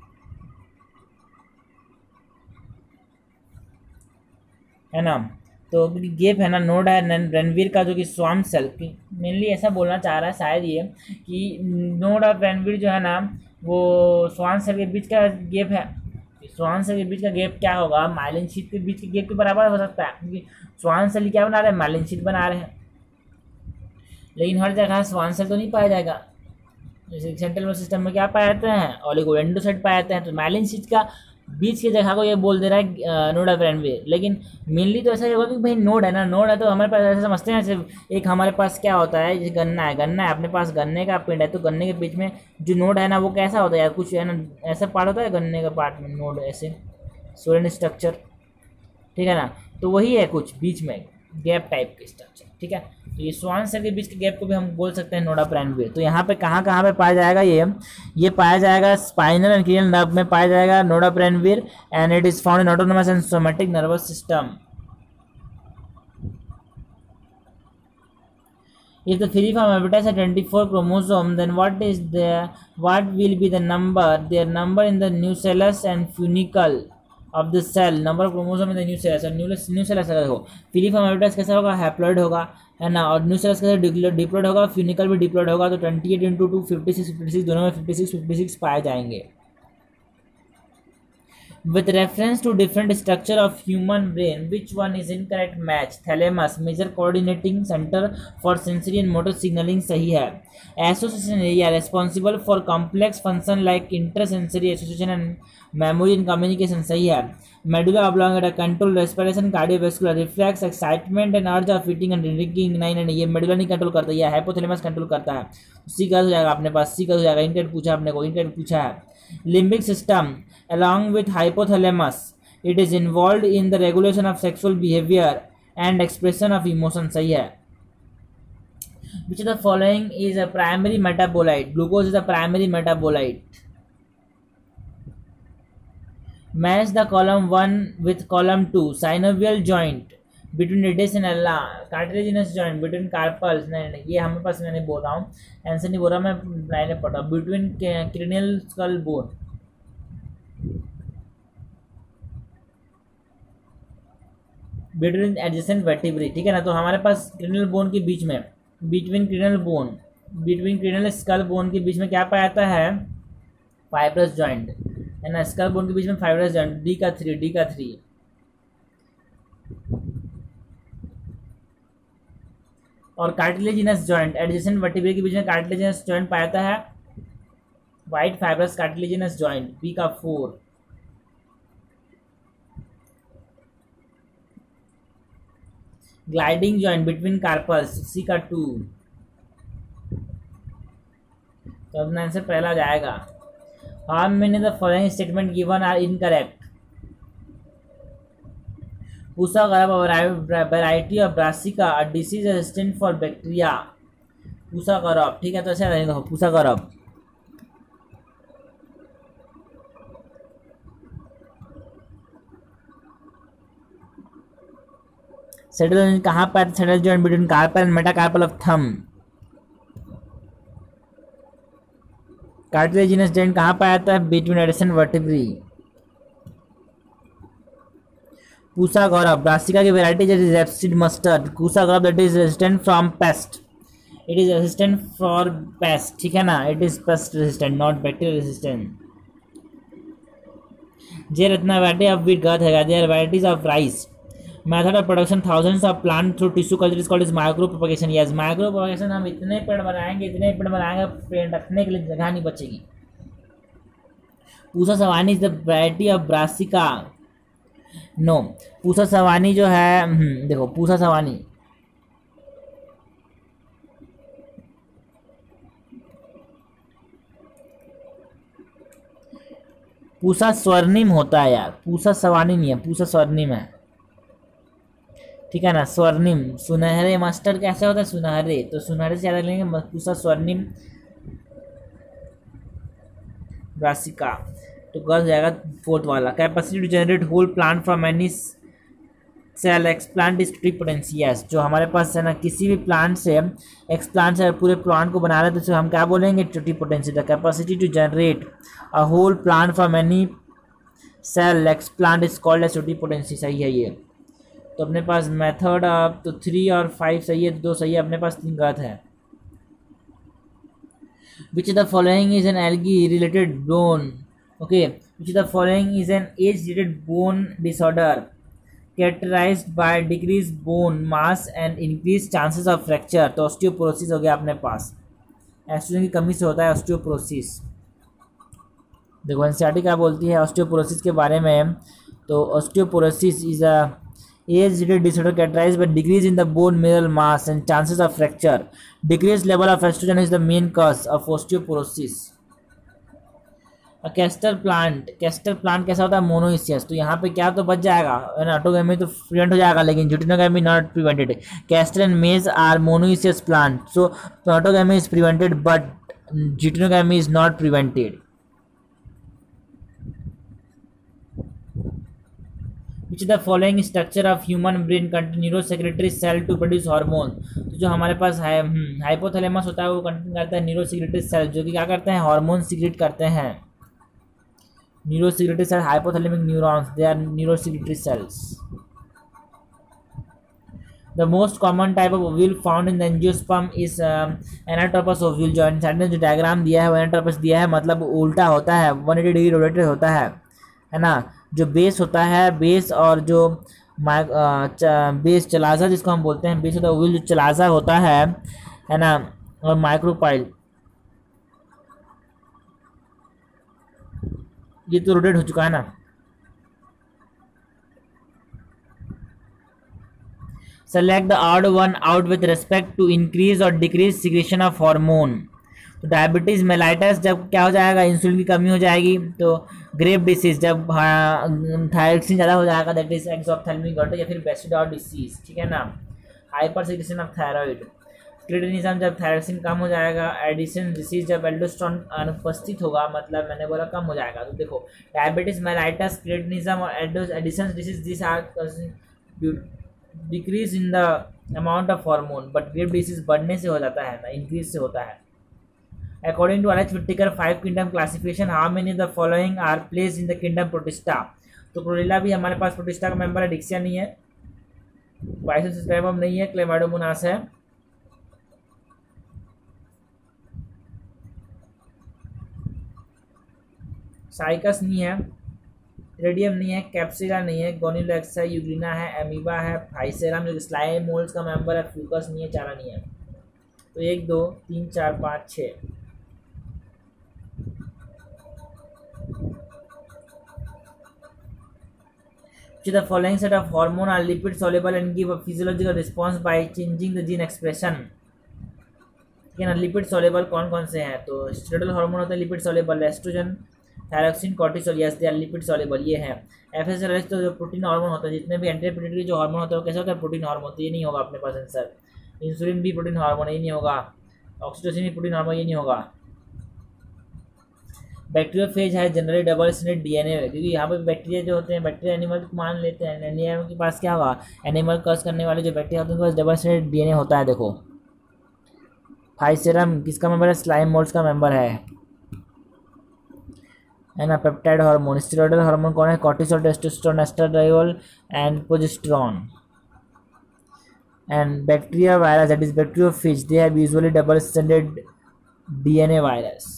Speaker 1: है ना, तो गेप है ना नोड है रेनवीर का जो कि स्वान सेल मेनली ऐसा बोलना चाह रहा है शायद ये कि नोड ऑफ रेनवीर जो है ना वो स्वान सेल के बीच का गेप है। स्वान सेल के बीच का गेप क्या होगा? माइलिन शीट के बीच के गेप के बराबर हो सकता है, क्योंकि स्वान सेल क्या बना रहे हैं? माइलिन शीट बना रहे हैं। लेकिन हर जगह स्वान सेल तो नहीं पाया जाएगा। जैसे सेंट्रल नर्वस सिस्टम में क्या पाए जाते हैं? ओलिगोडेंड्रोसाइट पाए जाते हैं। तो माइलिन शीट का बीच की जगह को ये बोल दे रहा है नोड ऑफ रेनवीर। लेकिन मेनली तो ऐसा ही होगा कि भाई नोड है ना, नोड है तो हमारे पास ऐसा समझते हैं सिर्फ एक हमारे पास क्या होता है, जैसे गन्ना है, गन्ना है अपने पास गन्ने का पेड़ है तो गन्ने के बीच में जो नोड है ना वो कैसा होता है यार? कुछ है ना ऐसा पार्ट होता है गन्ने का पार्ट में नोड, ऐसे सोलन स्ट्रक्चर। ठीक है ना, तो वही है कुछ बीच में गैप टाइप के स्ट्रक्चर। ठीक है, तो ये स्वान सेल के बीच के गैप को भी हम बोल सकते हैं नोड ऑफ रेनवीर। तो यहाँ पे कहाँ कहाँ पे पाया जाएगा? ये ये पाया जाएगा स्पाइनल एंड क्रेनियल नर्व में पाया जाएगा node of Ranvier and it is found in autonomous and somatic nervous system. If the three form habitats are twenty-four chromosome, then what is the what will be the number their number in the nucellus and funicle of the cell? Number of chromosome in the nucellus and nucellus अगर हो filiform habitats कैसा होगा? Haploid होगा है ना, और nucellus कैसा? Diploid होगा, funicle भी डिप्लॉइड होगा। तो twenty eight into two fifty six fifty six दोनों में fifty six fifty six pi जाएंगे। With reference to different structure of human brain, which one is incorrect match? Thalamus, major coordinating center for sensory and motor signaling, सही है. Association area responsible for complex function like intersensory association and memory and communication, सही है. Medulla oblongata control respiration, cardiovascular, reflex, excitement and urge of eating and drinking. नहीं नहीं ये medulla नहीं control करता, ये हाइपोथैलेमस कंट्रोल करता है. सी का हो जाएगा अपने पास, सी का हो जाएगा. इनकरेक्ट पूछा अपने को, इनकरेक्ट पूछा है. Limbic system along with hypothalamus, it is involved in the regulation of sexual behavior and expression of emotion, सही है. Which of the following is a primary metabolite? Glucose is a primary metabolite. Match the column one with column two. Synovial joint between radius and ulna, cartilaginous joint between carpals. नहीं नहीं ये हमें पास, मैं नहीं बोल रहा हूँ, आंसर नहीं बोल रहा मैं, लाइनें पढ़ रहा हूँ. Between cranial skull bone, between adjacent vertebrae, ठीक है ना. तो हमारे पास क्रेनियल बोन के बीच में, between cranial bone, between cranial skull bone के बीच में क्या पाया जाता है? फाइब्रस जॉइंट है ना. स्कल बोन के बीच में फाइब्रस जॉइंट, डी का थ्री, डी का थ्री. और कार्टिलेजिनस जॉइंट एडजेसेंट वर्टिब्रे के बीच में कार्टिलेजिनस जॉइंट पाया जाता है, white fibrous cartilaginous joint, B का four. Gliding joint between carpals, C का टू. तो अपना आंसर पहला जाएगा. How many the following statement given are incorrect? Pusa गरब variety of Brassica, a disease resistant for bacteria. Pusa गरब, ठीक है. तो ऐसे रहेगा पूसा गरब. सेटल कहाँ पर? Saddle joint between carpal and metacarpal of thumb. Cartilaginous joint कहाँ पाया जाता है? Between adjacent vertebrae. Pusa Gaurav Brassica की variety is rapeseed mustard. Pusa Gaurav that is resistant from pest, it is resistant for pest, ठीक है ना. It is pest resistant not bacteria resistant. जे Ratna variety of wheat गलत है. Their varieties of rice. Method of production thousands of plant through tissue culture is called is micropropagation. Yes, micropropagation. हम इतने पेड़ बनाएंगे, इतने पेड़ बनाएंगे, पेड़ रखने के लिए जगह नहीं बचेगी. Pusa Sawani is the variety of Brassica. No, Pusa Sawani जो है, देखो पूसा सवानी पूसा स्वर्णिम होता है यार, पूसा सवानी नहीं है, पूसा स्वर्णिम है, ठीक है ना. स्वर्णिम, सुनहरे मस्टर्ड कैसे होता है? सुनहरे, तो सुनहरे से याद लेंगे. पूसा स्वर्णिम ब्रासिका, तो गलत जाएगा फोर्थ वाला. Capacity to generate whole plant from any cell explant is totipotency. Yes, जो हमारे पास है ना, किसी भी प्लांट से एक्सप्लांट से पूरे प्लांट को बना रहे हैं तो हम क्या बोलेंगे? Totipotency. The capacity to generate a whole plant from any cell explant is called as totipotency. सही है ये. तो अपने पास मेथड तो थ्री और फाइव सही है, दो सही है, अपने पास तीन गलत है. Which the following is an algae related bone. Okay, which of the following is an age-related bone disorder characterized by decreased bone mass and increased chances of fracture? तो ऑस्टियोपोरोसिस हो गया अपने पास. एस्ट्रोजन की कमी से होता है ऑस्टियोपोरोसिस. देखो एनसीईआरटी क्या बोलती है ऑस्टियोपोरोसिस के बारे में. तो osteoporosis is a age-related disorder characterized by decrease in the bone mineral mass and chances of fracture. Decreased level of estrogen is the main cause of osteoporosis. Castor plant, castor plant कैसा होता है? Monoecious. तो यहाँ पे क्या तो बच जाएगा ना, ऑटोगैमी तो प्रिवेंट हो जाएगा, लेकिन geitonogamy not prevented. Castor and maize are monoecious plant, so autogamy is prevented but geitonogamy is not prevented. Which the following structure of human brain contain neurosecretory cell to produce hormone. तो जो हमारे पास है hypothalamus होता है वो contain करता है neurosecretory cell, जो कि क्या करते हैं? हार्मोन सीक्रेट करते हैं. Neurosecretory cells, hypothalamic neurons, they are neurosecretory cells. The most common type of ovule found in the angiosperm is um, anatropous ovule joint. Side जो डायग्राम दिया है वो anatropous दिया है, मतलब उल्टा होता है, वन एटी डिग्री रोटेटेड होता है, है ना. जो बेस होता है, बेस और जो माइक बेस चलाजा जिसको हम बोलते हैं, बेस होता है वो जो चलाजा होता है है ना, और माइक्रोपाइल, ये तो रोटेट हो चुका है ना। Select the odd one out with respect to increase और डिक्रीज सिक्रेशन ऑफ हार्मोन। तो डायबिटीज मेलाइटस जब क्या हो जाएगा, इंसुलिन की कमी हो जाएगी। तो ग्रेव डिसीज जब थायरॉक्सिन ज़्यादा हो जाएगा, दैट इज एक्सोप्थेल्मिक गॉइटर या फिर बेसिडॉल डिसीज, ठीक है ना। Hyper secretion of thyroid. Cretinism जब थायरॉक्सिन कम हो जाएगा। एडिसन डिसीज जब एल्डोस्टेरोन अनुपस्थित होगा, मतलब मैंने बोला कम हो जाएगा। तो देखो डायबिटीज मेलाइटस, क्रिटिनिज्म और Addison disease, this are decrease in the amount of hormone, but Grave disease बढ़ने से हो जाता है ना, इंक्रीज से होता है। According to H Whittaker five kingdom classification, how many the following are placed in the kingdom Protista. तो प्रोटिला भी हमारे पास प्रोटिस्टा का मेंबर है, डिक्सिया नहीं है, पाइसोसिस्टेमम नहीं है, क्लेमाइडोमोनास है, साइकस नहीं है, रेडियम नहीं है, कैप्सिला नहीं है, गोनिलोक्स है, यूग्लिना है, एमीबा है, फाइसेरम जो स्लाइम मोल्ड्स का मेंबर है, फ्यूकस नहीं है, चारा नहीं है। तो एक दो तीन चार पाँच छः। The following set of hormone are lipid soluble and give a physiological response by changing the gene expression। ठीक है ना। लिपिड सॉल्युबल कौन कौन से हैं, तो स्टेरॉइडल हार्मोन होते हैं lipid soluble, estrogen, thyroxine, cortisol, yes they are lipid soluble, ये हैं। एफएसएलएच तो जो प्रोटीन हार्मोन होता है, जितने भी एंटीपिट्यूटरी जो हार्मोन होता है वो कैसे होता है, प्रोटीन हार्मोन, तो ये नहीं होगा अपने पास आंसर। इंसुलिन भी प्रोटीन हार्मोन, ये नहीं होगा। ऑक्सीटोसिन भी प्रोटीन हार्मोन, ये नहीं होगा। बैक्टीरियोफेज है जनरली डबल स्ट्रैंडेड डीएनए, क्योंकि यहाँ पर बैक्टीरिया जो होते हैं, बैक्टीरिया एनिमल को मान लेते हैं, एनिमल के पास क्या होगा, एनिमल कॉज करने वाले जो बैक्टीरिया होते हैं उनके पास डबल स्ट्रैंडेड डीएनए होता है। देखो फाइसेरम किसका मेंबर है, स्लाइम मोल्ड्स का मेंबर है है ना। पेप्टाइड हार्मोन, स्टेरॉइडल हार्मोन कौन है, cortisol, testosterone, estradiol and progesterone. And bacteria virus, that is bacteriophage, they have usually double stranded DNA virus.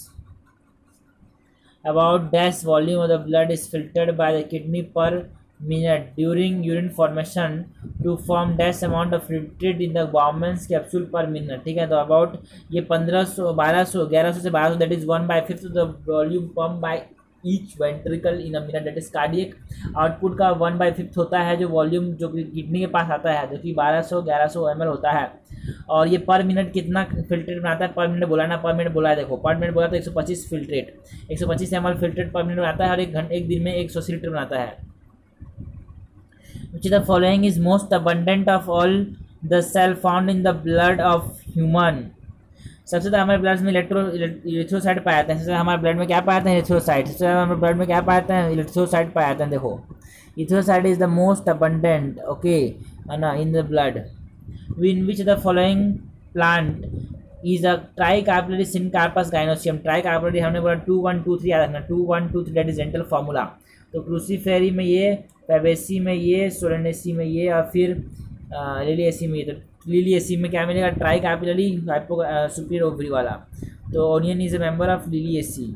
Speaker 1: About dash volume of the blood is filtered by the kidney per minute during urine formation to form dash amount of filtrate in the Bowman's capsule per minute। ठीक है, तो about ये पंद्रह सौ बारह सौ ग्यारह सौ से बारह सौ, that is one by fifth the volume pump by each ventricle in a minute, that is cardiac output का वन बाई फिफ्थ होता है जो वॉल्यूम जो किडनी के पास आता है, जो कि बारह सौ ग्यारह सौ एम एल होता है। और ये पर मिनट कितना फिल्ट्रेट बनाता है, पर मिनट बोला ना, पर मिनट बोला है, देखो पर मिनट बोला तो एक सौ पच्चीस फिल्ट्रेट, एक सौ पच्चीस M L filtrate per minute बनाता है, और एक घंटे एक दिन में एक सौ लीटर बनाता है। Which of the following is most abundant of all the cell found in the blood of human। सबसे ज़्यादा हमारे ब्लड में इलेक्ट्रो इलेक्ट्रोसाइड पाया जाता है। सबसे हमारे ब्लड में क्या पाया जाता है, इलेक्ट्रोसाइड। सबसे ज़्यादा हमारे ब्लड में क्या पाया जाता है, इलेक्ट्रोसाइड पाया जाता है। देखो erythrocyte is the most abundant, okay है ना, in the blood. In which the following plant is a tricarpellary syncarpous gynoecium. Tricarpellary हमने बोला टू वन टू थ्री याद रखना, two one two three that is dental formula. तो Cruciferae में ये, पेवेसी में ये, सोलेनेसी में ये, और फिर लिलिएसी में ये। तो लिलिएसी में क्या मिलेगा, tricarpellary hypo superior ovary वाला। तो onion is a member of Liliaceae.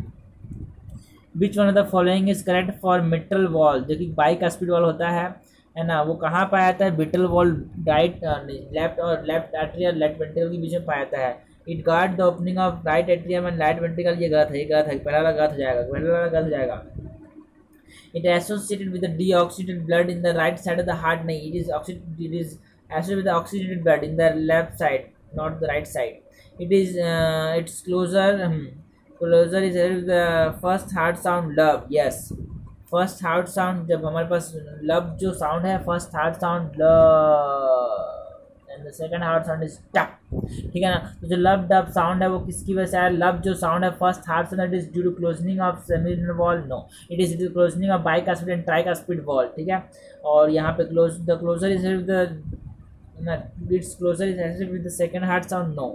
Speaker 1: Which one of the following is correct for mitral valve, जो कि बाइकास्पिड वॉल होता है है ना, वो कहाँ पाया जाता है, बिटल वॉल राइट लेफ्ट और लेफ्ट आर्टरी और लेफ्ट वेंट्रिकल के बीच में पाया जाता है। It guard the opening of right atrium and right ventricle. ये गलत है, ये गलत है, पहला वाला गलत हो जाएगा, पहला वाला गलत हो जाएगा। It is associated with the deoxygenated blood in the right side of the heart। नहीं, it is oxygenated, it is associated with the oxygenated blood in the left side, not the right side। It is uh, it's closer um, closer is with the first heart sound love। yes, first heart sound जब हमारे पास love जो sound है, first heart sound love and the second heart sound is tap। ठीक है ना। तो जो लब डब साउंड है वो किसकी वजह से है, लब जो साउंड है first heart sound, that is due to closing of semilunar valve. No, it is due to closing of bicuspid and tricuspid valve. ठीक है, और यहाँ पे close the closure is with the its closure is associated with the second heart sound. No.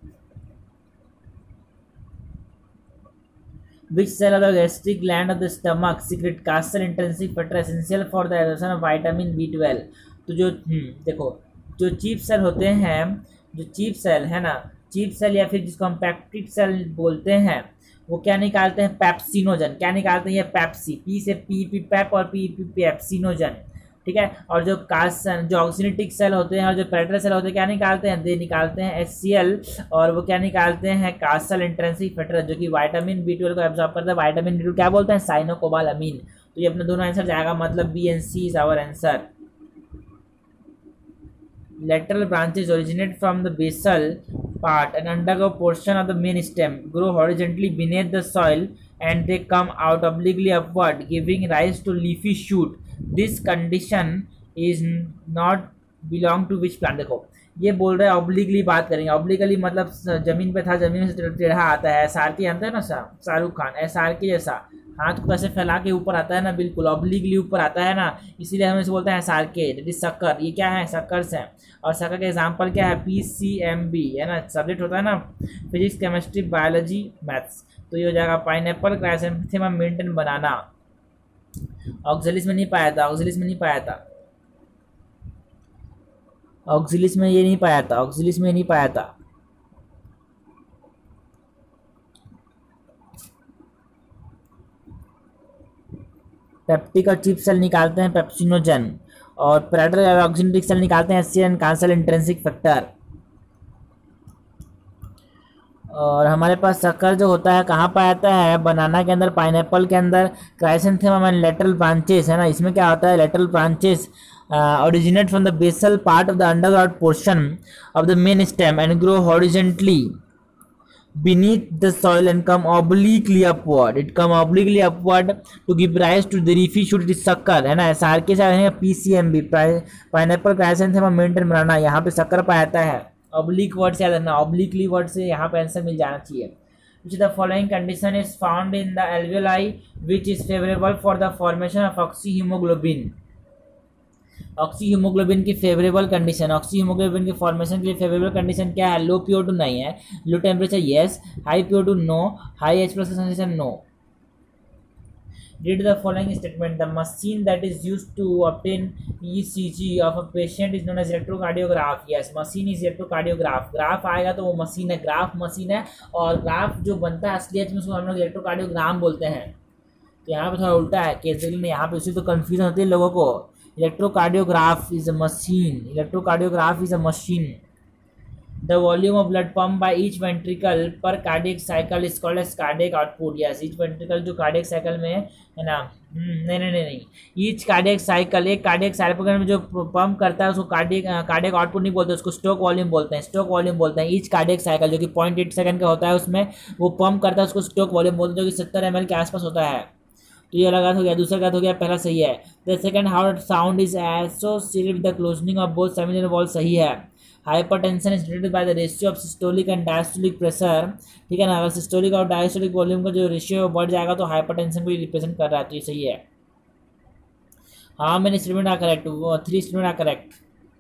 Speaker 1: Which cell of the gastric gland of the stomach secrete castor intensive factor essential for the absorption of vitamin B twelve. तो जो देखो जो chief cell होते हैं, जो chief cell है ना, cheap cell या फिर जिसको हम पैप्टिक सेल बोलते हैं वो क्या निकालते हैं, पेप्सिनोजन। क्या निकालते हैं, ये पेप्सी, पी से पी पी पैप और पी पी पेप्सिनोजन, ठीक है। और जो कास जो ऑक्सीनेटिक सेल होते हैं और जो पेरेटल सेल होते हैं क्या निकालते हैं, दे निकालते हैं एच सी एल, और वो क्या निकालते हैं, कासल इंट्रिंसिक फैक्टर, जो कि विटामिन बी ट्वेल्व को एब्जॉर्ब करता है। विटामिन बी ट्वेल्व क्या बोलते हैं, साइनोकोबालामीन। तो ये अपने दोनों आंसर जाएगा, मतलब B and C is our answer. Lateral branches originate from the basal part and undergo portion of the main stem, grow horizontally beneath the soil, and they come out obliquely upward, giving rise to leafy shoot. This condition is not belong to which plant? देखो ये बोल रहे हैं obliquely बात करेंगे। Obliquely मतलब जमीन पे था, जमीन से टेढ़ा आता है। एस आर के जानते हैं ना शाहरुख खान, एस आर के जैसा हाथ को कैसे फैला के ऊपर आता है ना, बिल्कुल ऑब्लिकली ऊपर आता है ना, इसीलिए हम इसे बोलते हैं S R K. That is शक्कर। ये क्या है, शक्कर्स है। और शक्कर का एग्जाम्पल क्या है, पी सी एम बी है ना, सब्जेक्ट होता है ना फिजिक्स, केमिस्ट्री, बायोलॉजी, मैथ्स। तो ये हो जाएगा पाइनएप्पल, क्राइसैंथेमम, मेंटेन, बनाना। ऑक्सिलिस में नहीं पाया था, ऑक्सिलिस में नहीं पाया था, ऑक्सिलिस में ये नहीं पाया था, ऑक्सिलिस में नहीं पाया था। पेप्टिक और चिप सेल निकालते हैं पेप्सिनोजन, और पेरेटल ऑक्सीनेटिक सेल निकालते हैं H C L, Castle intrinsic factor. और हमारे पास शक्कर जो होता है कहाँ पाया जाता है, बनाना के अंदर, पाइनएप्पल के अंदर, क्राइसैंथेमम एंड लेटरल ब्रांचेस है ना। इसमें क्या होता है, lateral branches originate from the basal part of the underground portion of the main stem and grow horizontally beneath the soil and come obliquely upward. It come obliquely upward to give rise to the leafy shoot. It is sucker है ना। S R के साथ है P C M B, pineapple, chrysanthemum, मेंटेन, banana. यहाँ पे शक्कर पाया जाता है। ऑब्लिक वर्ड से याद रखना, ऑब्लिकली वर्ड से यहाँ पे आंसर मिल जाना चाहिए। Which the following condition is found in the alveoli which is favorable for the formation of oxyhemoglobin? Oxyhaemoglobin की फेवरेबल कंडीशन, ऑक्सी हीमोग्लोबिन के फॉर्मेशन के लिए फेवरेबल कंडीशन क्या है, लो पी ओ टू नहीं है, low temperature yes, high P O two no, high H plus concentration no. Read the following statement. The machine that is used to obtain E C G of a patient is known as electrocardiograph. Yes, machine is electrocardiograph. Graph आएगा तो वो machine है, graph machine है। और graph जो बनता है असलियत में उसको हम लोग इलेक्ट्रोकार्डियोग्राम बोलते हैं। तो यहाँ पे थोड़ा उल्टा है केस में, यहाँ पे उसी तो कन्फ्यूजन होती है लोगों को। Electrocardiograph is a machine. Electrocardiograph is a machine. The volume of blood pumped by each ventricle per cardiac cycle is called as cardiac output. Yes, each ventricle जो cardiac cycle में है ना, नहीं नहीं नहीं नहीं each cardiac cycle, एक cardiac cycle में जो पंप करता है उसको cardiac cardiac output नहीं बोलते, उसको स्ट्रोक वॉल्यूम बोलते हैं, स्ट्रोक वॉल्यूम बोलते हैं। each cardiac cycle जो कि पॉइंट एट सेकंड का होता है उसमें वो पंप करता है, उसको स्ट्रोक वॉल्यूम बोलते हैं, जो कि सत्तर एम एल के आसपास होता है। तो ये अलग हो गया, दूसरा गलत हो गया, पहला सही है। The second heart sound is associated with the closing of both semilunar valve, सही है। Hypertension is related by the ratio of systolic and diastolic pressure, ठीक है ना। अगर सिस्टोलिक और डायस्टोलिक वॉल्यूम का जो रेशियो बढ़ जाएगा तो हाइपरटेंशन को रिप्रेजेंट कर रहा है, तो ये सही है। हाँ मैंने statement are correct, three statement are correct.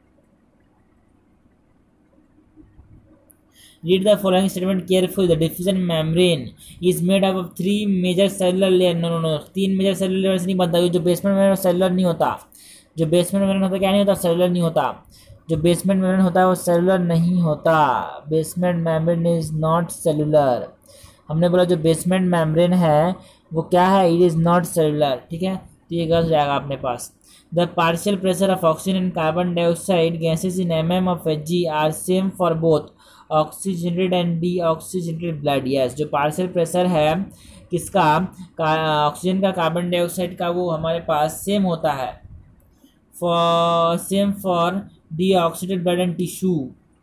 Speaker 1: Read the following statement carefully. The diffusion membrane is made up of three major cellular layer. No no no, तीन मेजर सेलुलर लेयर से नहीं बनता। जो बेसमेंट मेम्ब्रेन सेलुलर नहीं होता, जो basement membrane होता क्या नहीं होता, सेलुलर नहीं होता। जो बेसमेंट मेम्ब्रेन होता है वो सेलुलर नहीं होता। Basement membrane is not cellular. हमने बोला जो बेसमेंट मेम्ब्रेन है वो क्या है, इट इज़ नॉट सेलुलर, ठीक है। तो ये गलत जाएगा अपने पास। The partial pressure of oxygen and carbon dioxide gases in M M of H G are same for both oxygenated and deoxygenated blood. Yes, जो पार्शियल प्रेशर है किसका, ऑक्सीजन का, कार्बन डाइऑक्साइड का, वो हमारे पास सेम होता है for same for deoxygenated blood and tissue.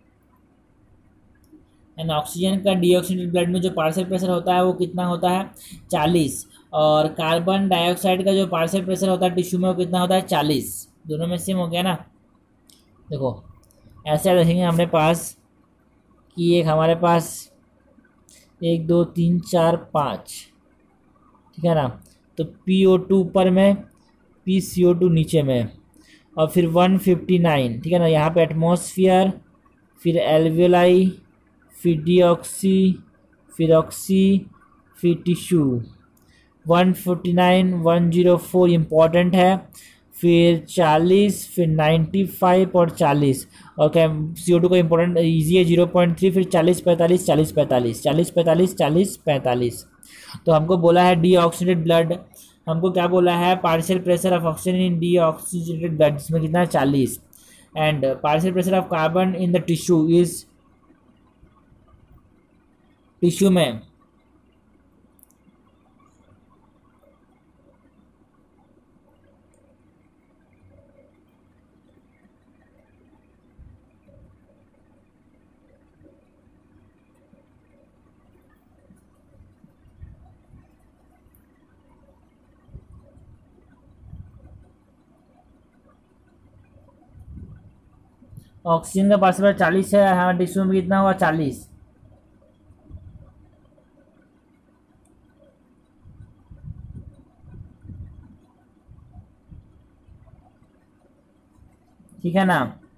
Speaker 1: And oxygen का डी ऑक्सीडेटेड ब्लड में जो पार्शियल प्रेशर होता है वो कितना होता है, चालीस। और कार्बन डाइऑक्साइड का जो पार्शियल प्रेशर होता है टिश्यू में वो कितना होता है, चालीस। दोनों में सेम हो गया ना। देखो ऐसे देखेंगे हमारे पास कि एक हमारे पास एक दो तीन चार पाँच, ठीक है ना। तो पी ओ टू ऊपर में, पी सी ओ टू नीचे में, और फिर वन फिफ्टी नाइन, ठीक है ना। यहाँ पे एटमॉस्फेयर, फिर एल्वेलाई, फिर डीऑक्सी, फिर ऑक्सी, फिर tissue. One forty nine, one zero four important है। फिर चालीस, फिर नाइन्टी फाइव और चालीस। और क्या सी ओ टू का इंपॉर्टेंट ईजी है, जीरो पॉइंट थ्री, फिर चालीस पैंतालीस चालीस पैंतालीस चालीस पैंतालीस चालीस पैंतालीस। तो हमको बोला है डी ऑक्सीडेटेड ब्लड, हमको क्या बोला है, partial pressure of oxygen in deoxygenated blood, जिसमें कितना है चालीस, and partial pressure of carbon in the tissue is, tissue में ऑक्सीजन का पार्शियल चालीस है, हमारे टिश्यू में कितना हुआ, चालीस। ठीक है ना।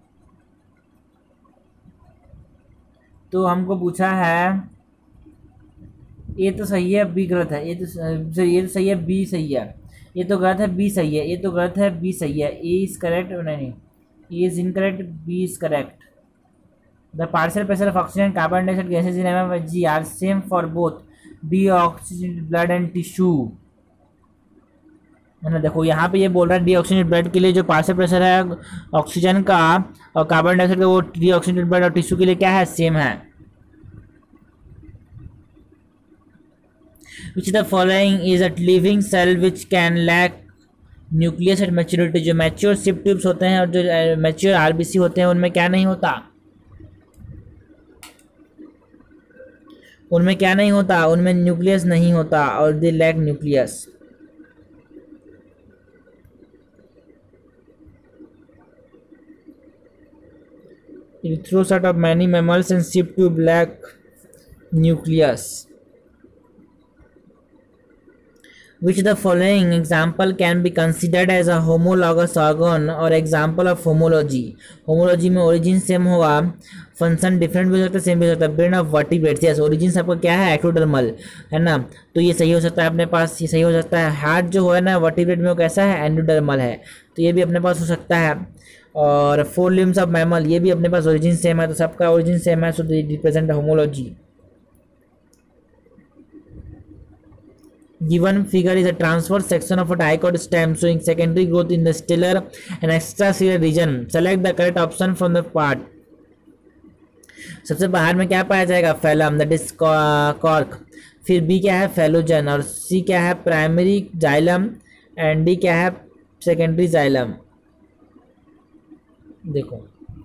Speaker 1: तो हमको पूछा है, ए तो सही है, बी गलत है, ये तो ये तो सही है, बी सही है, ये तो गलत है, बी सही है, ये तो गलत है, बी सही है, ए इज करेक्ट, नहीं A is incorrect, B is correct. The partial pressure of oxygen carbon dioxide gases in M F G are same for both deoxygen blood and tissue, है ना। देखो यहाँ पे ये बोल रहा है डी ऑक्सीजन ब्लड के लिए जो पार्शियल प्रेशर है ऑक्सीजन का और कार्बन डाइऑक्साइड का, वो डी ऑक्सीजन ब्लड और टिश्यू के लिए क्या है, सेम है। Which the following is a living cell which can lack nucleus at maturity, जो मैच्योर सिप ट्यूब्स होते हैं और जो मैच्योर आरबीसी होते हैं उनमें क्या नहीं होता, उनमें क्या नहीं होता, उनमें न्यूक्लियस नहीं होता, और they lack nucleus. Erythrocyte of many mammals and sip tube lack nucleus. Which the following example can be considered as a homologous organ or example of homology? homology में origin same होगा, function different भी हो सकता है, same भी हो सकता है। Brain of vertebrates, yes origin सबका क्या है, एक्टोडर्मल, है ना। तो ये सही हो सकता है अपने पास, ये सही हो सकता है। हार्ट जो है ना वर्टिब्रेट में वो कैसा है, एंडोडर्मल है, तो ये भी अपने पास हो सकता है। और फोर लिम्स ऑफ मैमल, ये भी अपने पास ओरिजिन सेम है, तो सबका ओरिजिन सेम है, so they represent homology. Given figure is a transverse section of a dicot stem showing secondary growth in the stellar and extracellular region. Select the correct option from the part. सबसे बाहर में क्या पाया जाएगा, phellem, that is cork. फिर B क्या है, phellogen, और सी क्या है, प्राइमरी जाइलम, एंड डी क्या है, सेकेंडरी जाइलम। देखो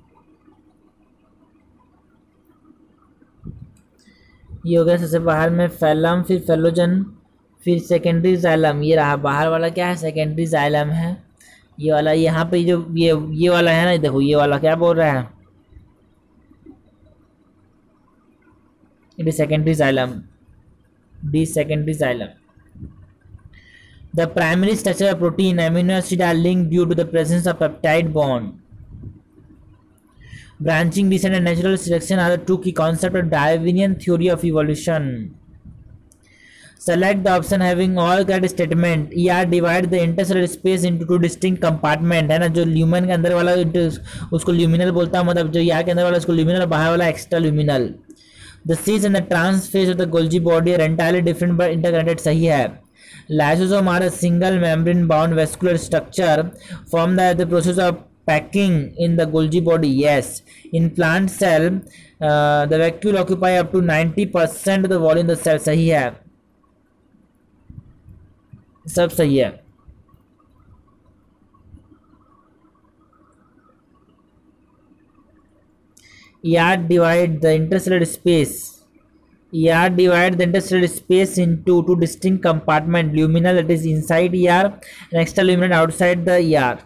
Speaker 1: ये हो गया सबसे बाहर में फैलम, फिर फेलोजन, फिर सेकेंडरी जाइलम। ये रहा बाहर वाला क्या है, सेकेंडरी जाइलम है। ये वाला यहाँ पे जो ये ये वाला है ना, देखो ये वाला क्या बोल रहा है, it is secondary xylem, D secondary xylem. The primary structure of protein amino acid are linked due to the presence of peptide bond. Branching, descent and natural selection are the two key concept of Darwinian theory of evolution. Select the option having all correct statement. E R divide the intercellular space into two distinct compartment, है ना। जो lumen के अंदर वाला उसको luminal बोलता है, मतलब जो यार के अंदर वाला उसको ल्यूमिनल, बाहर वाला extraluminal. The sheath and the trans phase of the Golgi body are entirely different but interconnected, सही है। Lysosome are a single membrane bound vascular structure formed by the process of packing in the Golgi body, yes। In plant cell uh, the vacuole occupy up to ninety percent of the volume of the cell, सही है, सब सही है। E R divide the intercellular space. E R divide the intercellular space into two distinct compartment, luminal that is inside E R and extraluminal outside the E R.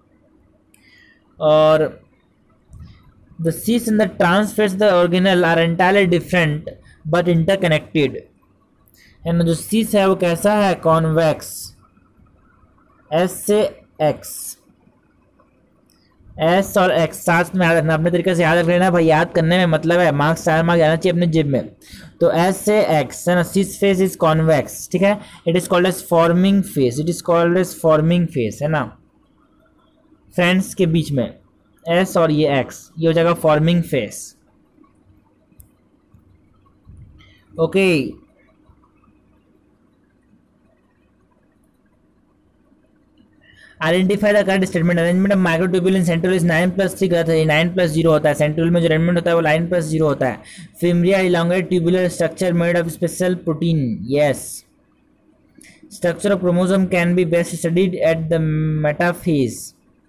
Speaker 1: और the sheath and the transverse the organelle are entirely different but interconnected. And जो cis है वो कैसा है, convex, S से X, S और X साथ में याद रखना, अपने तरीके से याद रख लेना भाई, याद करने में मतलब है, मार्क्स चार मार्क्स जाना चाहिए अपने जेब में। तो एस से एक्स है ना, सीस फेस इज कॉन्वेक्स, ठीक है। It is called as forming face, it is called as forming face, है ना। फ्रेंड्स के बीच में, एस और ये एक्स, ये हो जाएगा forming face. Okay, identify the correct statement. Arrangement of microtubule in central is nine plus three गलत है, नाइन प्लस जीरो होता है। सेंट्रल में जो अरेंजमेंट होता है वो नाइन प्लस जीरो होता है। Fimbriae elongate tubular structure made of special protein, yes. Structure of chromosome can be best studied at the metaphase.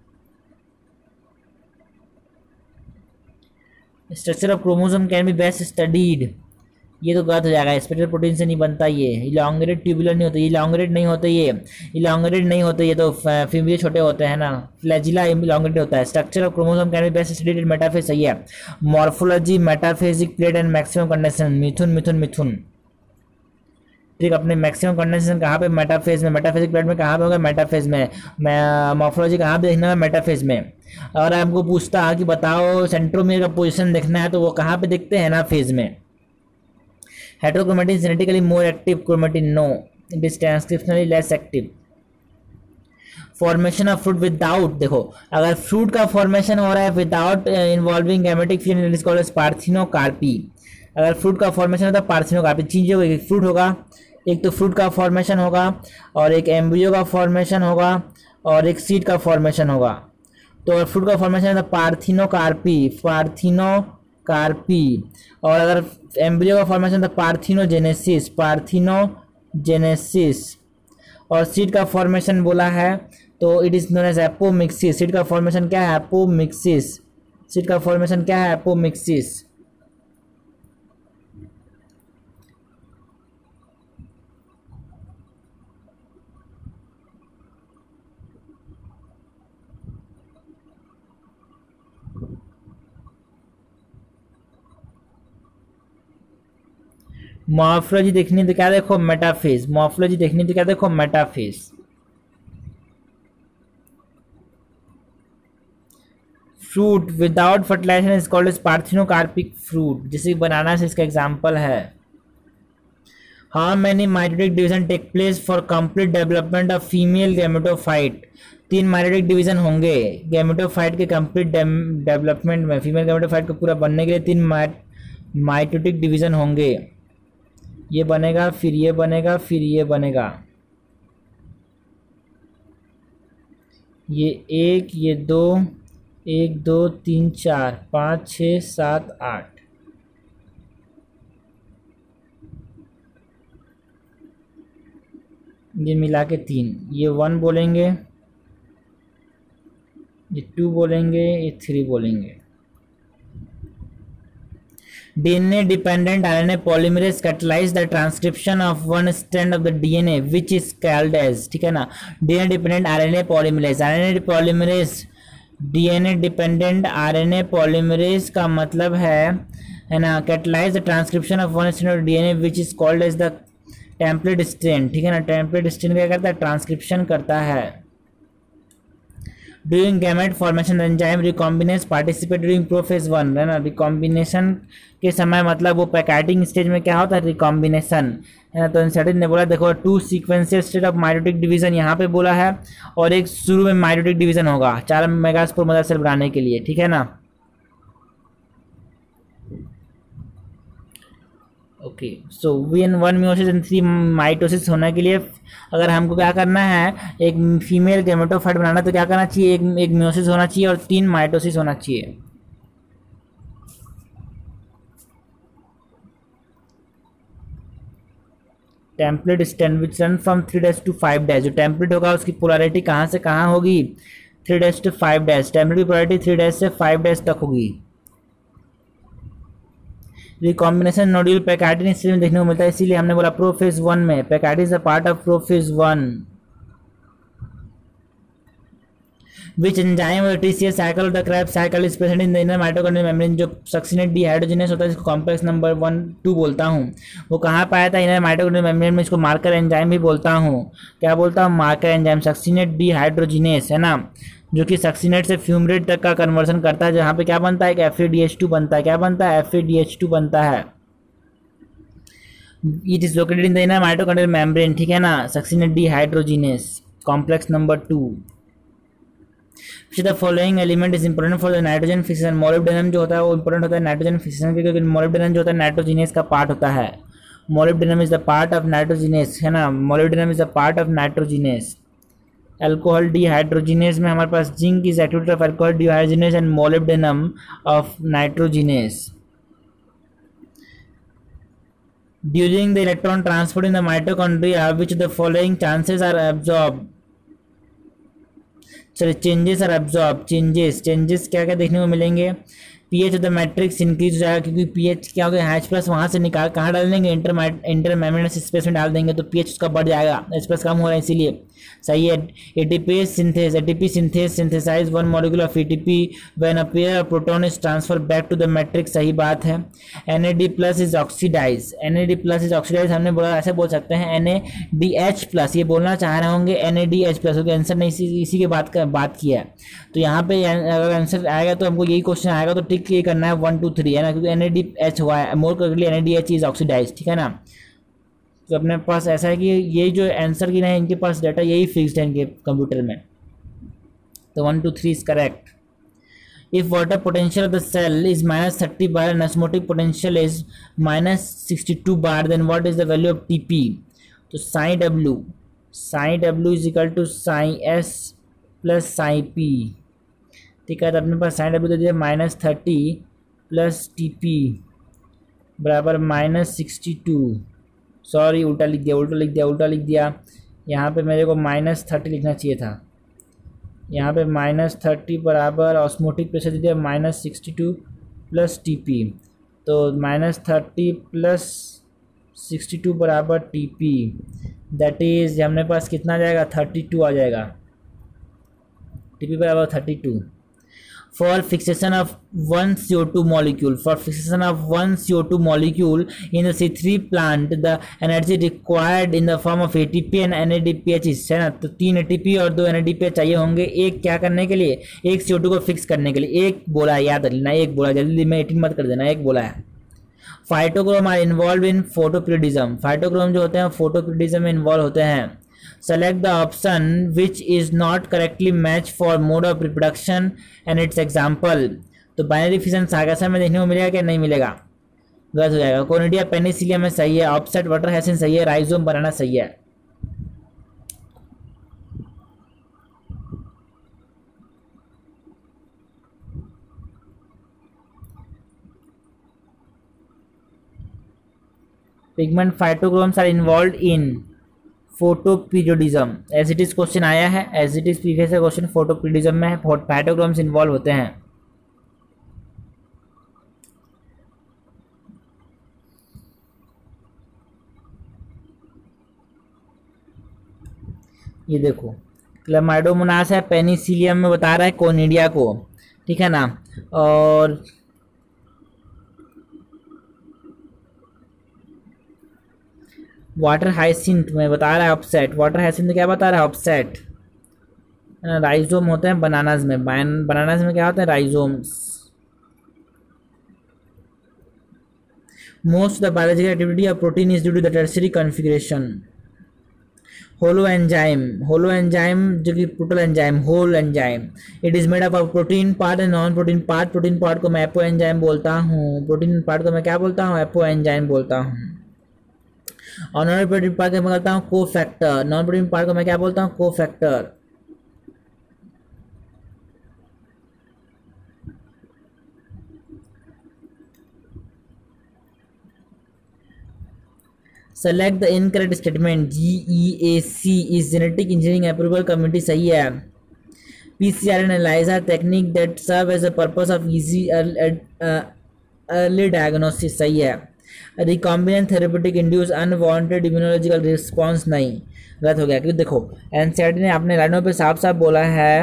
Speaker 1: Structure of chromosome can be best studied, ये तो गलत हो जाएगा। स्पेशल प्रोटीन से नहीं बनता ये। इलांगेटेड ट्यूबुलर नहीं होता, इलांगेटेड नहीं होते ये, इलांगेटेड नहीं होते ये तो फीमेल छोटे होते हैं ना। फ्लैजिला इलांगेटेड होता है। Structure of chromosome can be best studied in metaphase, सही है। Morphology metaphasic plate and maximum condensation, मिथुन मिथुन मिथुन, ठीक। अपने मैक्सिमम कंडेंसेशन कहाँ पे? मेटाफेज में। मेटाफेजिक प्लेट में कहाँ पे होगा? मेटाफेज में। मॉर्फोलॉजी कहाँ पे देखना है? मेटाफेज में। और आपको पूछता कि बताओ सेंट्रोमियर का पोजीशन देखना है तो वो कहाँ पे देखते हैं ना? फेज में। Heterochromatin genetically more active, chromatin no, it is transcriptionally less active. Formation of fruit without, देखो अगर फ्रूट का फॉर्मेशन हो रहा है without involving gametic fusion, it is called as parthenocarpy. अगर फ्रूट का फॉर्मेशन होता है पार्थिनोकार्पी, चीजें होगी, फ्रूट होगा, एक तो फ्रूट का फॉर्मेशन होगा और एक एम्ब्रियो का फॉर्मेशन होगा और एक सीड का फॉर्मेशन होगा। तो अगर फ्रूट का फॉर्मेशन है तो पार्थिनोकार्पी, पार्थिनोकार्पी। और अगर एम्ब्रियो का फॉर्मेशन तो पार्थिनोजेनेसिस, पार्थिनोजेनेसिस। और सीड का फॉर्मेशन बोला है तो it is known as apomixis. Seed का फॉर्मेशन क्या है? एपोमिक्सिस। सीड का फॉर्मेशन क्या है? एपोमिक्सिस। मॉर्फोलॉजी देखनी तो क्या देखो? मेटाफेज। मॉर्फोलॉजी देखनी तो क्या देखो? Metaphase. Fruit without fertilisation is called as parthenocarpic fruit, जैसे बनाना से इसका एग्जांपल है। How many mitotic division take place for complete development of female gametophyte? तीन माइटोटिक डिवीजन होंगे गैमेटोफाइट के कंप्लीट डेवलपमेंट में। फीमेल गैमेटोफाइट को पूरा बनने के लिए तीन माइटोटिक डिवीजन होंगे। ये बनेगा, फिर ये बनेगा, फिर ये बनेगा। ये एक, ये दो, एक दो तीन चार पाँच छः सात आठ। ये मिला के तीन, ये वन बोलेंगे, ये टू बोलेंगे, ये थ्री बोलेंगे। DNA dependent RNA polymerase catalyse the transcription of one strand of the DNA which is called as, ठीक है ना। DNA dependent RNA polymerase, RNA polymerase, DNA dependent RNA polymerase का मतलब है है ना, catalyse the transcription of one strand of DNA which is called as the template strand, ठीक है ना। टेम्पलेट स्ट्रैंड क्या करता है? ट्रांसक्रिप्शन करता है। During gamete formation enzyme recombinase participate during prophase one, है ना। रिकॉम्बिनेशन के समय मतलब वो पैकेटिंग स्टेज में क्या होता है? रिकॉम्बिनेशन, है ना। तो इंसर्टेड ने बोला देखो two sequential state of mitotic division यहाँ पे बोला है और एक शुरू में माइटोटिक डिवीजन होगा चार मेगास्पोर मदर सेल बनाने के लिए, ठीक है ना। Okay, so one one meiosis and three mitosis होने के लिए अगर हमको क्या करना है, एक फीमेल गैमेटोफाइट बनाना तो क्या करना चाहिए? एक एक मियोसिस होना चाहिए और तीन माइटोसिस होना चाहिए। Template strand which run from three dash to five dash. जो टेम्पलेट होगा उसकी पोलैरिटी कहाँ से कहाँ होगी? Three dash to five dash. Template की पोलैरिटी थ्री डैश से फाइव डैश तक होगी। रिकॉम्बिनेशन नोड्यूल पैकार्डिन स्टेज में देखने को मिलता है, इसीलिए हमने बोला प्रोफेज वन में pachytene is a part of prophase one. Which enzyme और TCS cycle of the Krebs cycle is present in the inner mitochondrial membrane. जो सक्सिनेट डिहाइड्रोजिनेस होता है जिसको कॉम्प्लेक्स नंबर वन टू बोलता हूँ, वो कहाँ पाया था? इनर माइटोकॉन्ड्रियल मेम्ब्रेन में। इसको मार्कर एंजाइम भी बोलता हूँ। क्या बोलता हूँ? Marker enzyme. सक्सिनेट डिहाइड्रोजिनेस, है ना, जो कि सक्सिनेट से फ्यूमरेट तक का कन्वर्सन करता है, जहाँ पे क्या बनता है? एक F A D H two बनता है। क्या बनता है? F A D H two बनता है। It is located in the inner mitochondrial membrane, ठीक है ना। Succinate dehydrogenase complex number two. which the following element is important for the nitrogen fixation? Molybdenum जो होता है वो इंपॉर्टेंट होता है नाइट्रोजन फिक्सेशन के, क्योंकि मोलिब्डेनम जो होता है नाइट्रोजिनेस का पार्ट होता है। Molybdenum is the part of nitrogenase, है ना, molybdenum is the part of nitrogenase. Alcohol dehydrogenase में हमारे पास zinc is activity of alcohol dehydrogenase and molybdenum of nitrogenase. During the electron transport in the mitochondria, which the following chances are absorbed? चलिए changes are absorb, changes changes क्या क्या देखने को मिलेंगे? PH of the matrix increase हो जाएगा, क्योंकि pH क्या हो गया, एच प्लस वहाँ से निकाल कहाँ डाल देंगे, इंटर इंटर मेम्ब्रेनस स्पेस में डाल देंगे, तो पीएच उसका बढ़ जाएगा, एच प्लस कम हो रहा है इसीलिए। सही है। ATP synthase, ATP synthase synthesise one molecule of ATP when a pair of proton is transfer back to the matrix, सही बात है। NAD plus is oxidise, NAD plus is oxidise हमने बोला, ऐसे बोल सकते हैं एनएडीएच प्लस, ये बोलना चाह रहे होंगे एनएडीएच प्लस, क्योंकि आंसर ने इसी इसी के बात का बात किया है। तो यहाँ पे अगर आंसर आएगा तो हमको यही क्वेश्चन आएगा, तो टिक ये करना है वन टू थ्री, है ना, क्योंकि एनएडीएच हुआ है, मोर करके एनएडीएच इज ऑक्सीडाइज, ठीक है ना। तो अपने पास ऐसा है कि ये जो आंसर की है इनके पास डाटा यही फिक्स्ड है इनके कंप्यूटर में, तो one two three is correct. If water potential of the cell is minus thirty bar and osmotic potential is minus sixty two bar, then what is the value of TP? तो psi W, psi W is equal to psi S plus psi P, ठीक है। तो अपने पास psi W दे दिया minus thirty plus T P बराबर minus sixty two, sorry उल्टा लिख दिया उल्टा लिख दिया उल्टा लिख दिया यहाँ पे मेरे को माइनस थर्टी लिखना चाहिए था, यहाँ पे माइनस थर्टी बराबर ऑस्मोटिक प्रेशर दे दिया minus sixty two plus T P, तो minus thirty plus sixty two बराबर टी पी, दैट इज़ हमने पास कितना आ जाएगा, थर्टी टू आ जाएगा, टी पी बराबर thirty two. For fixation of one C O two molecule, for fixation of one C O two molecule in the C three plant, the energy required in the form of A T P and N A D P H is, है ना, तो तीन A T P और दो N A D P H चाहिए होंगे, एक क्या करने के लिए, एक C O two को फिक्स करने के लिए, एक बोला है याद रखना, एक बोला, जल्दी में एटीन मत कर देना, एक बोला है। Phytochrome are involve in photoperiodism, phytochrome जो होते हैं फोटोपीरियडिज्म में इन्वॉल्व होते हैं। Select the option which is not correctly matched for mode of reproduction and its example। तो बाइनरी फिशन सागासा में देखने को मिलेगा क्या, नहीं मिलेगा, गलत हो जाएगा। कोनिडिया पेनिसिलियम में सही है, ऑफसेट वाटर हैसिन सही है, राइजोम बनाना सही है। Pigment phytochromes are involve in photoperiodism, as it is question आया है, as it is previous question photoperiodism में फाइटोक्रोम्स इन्वॉल्व होते हैं। ये देखो क्लैमाइडोमोनास है, पेनिसिलियम में बता रहा है कोनिडिया को, ठीक है ना, और वाटर हाइसिंथ में बता रहा है ऑफसेट, वाटर हाइसिंथ क्या बता रहा है, ऑफसेट। राइजोम होते हैं बनानास में, बनानास में क्या होता है, rhizomes. Most the biological activity of protein is due to the tertiary configuration. Holo enzyme, holo enzyme जो कि total enzyme, whole enzyme, it is made up of protein part and non protein part. Protein part को मैं apo enzyme बोलता हूँ, protein part को मैं क्या बोलता हूँ, एपो एंजाइम बोलता हूँ। और नॉन प्रोटीन पार्ट को मैं बोलता हूँ को फैक्टर, नॉन प्रोटीन पार्ट को मैं क्या बोलता हूँ, cofactor. Select the incorrect statement, G E A C is genetic engineering approval committee, सही है। P C R analyser technique that serve as a purpose of easy early diagnosis, सही है। Recombinant therapeutic induce unwanted immunological response, नहीं, गलत हो गया, क्योंकि देखो एनसीईआरटी ने अपने लाइनों पे साफ साफ बोला है,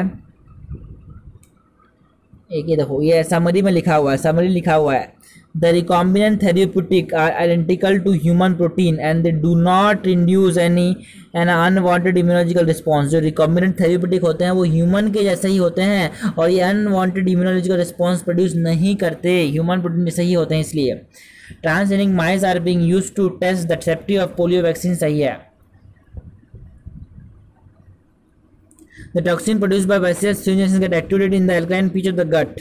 Speaker 1: एक ये देखो ये समरी में लिखा हुआ है, समरी लिखा हुआ है, the recombinant therapeutic are identical to human protein and they do not induce any an unwanted immunological response. जो रिकॉम्बिनेंट थेरेप्यूटिक होते हैं वो ह्यूमन के जैसे ही होते हैं और ये अनवांटेड इम्यूनोलॉजिकल रिस्पॉन्स प्रोड्यूस नहीं करते, ह्यूमन प्रोटीन जैसे ही होते हैं इसलिए। Transgenic mice are being used to test the safety of polio vaccine, सही है। The toxin produce by bacterial stimulation get activated in the alkaline pH of the gut.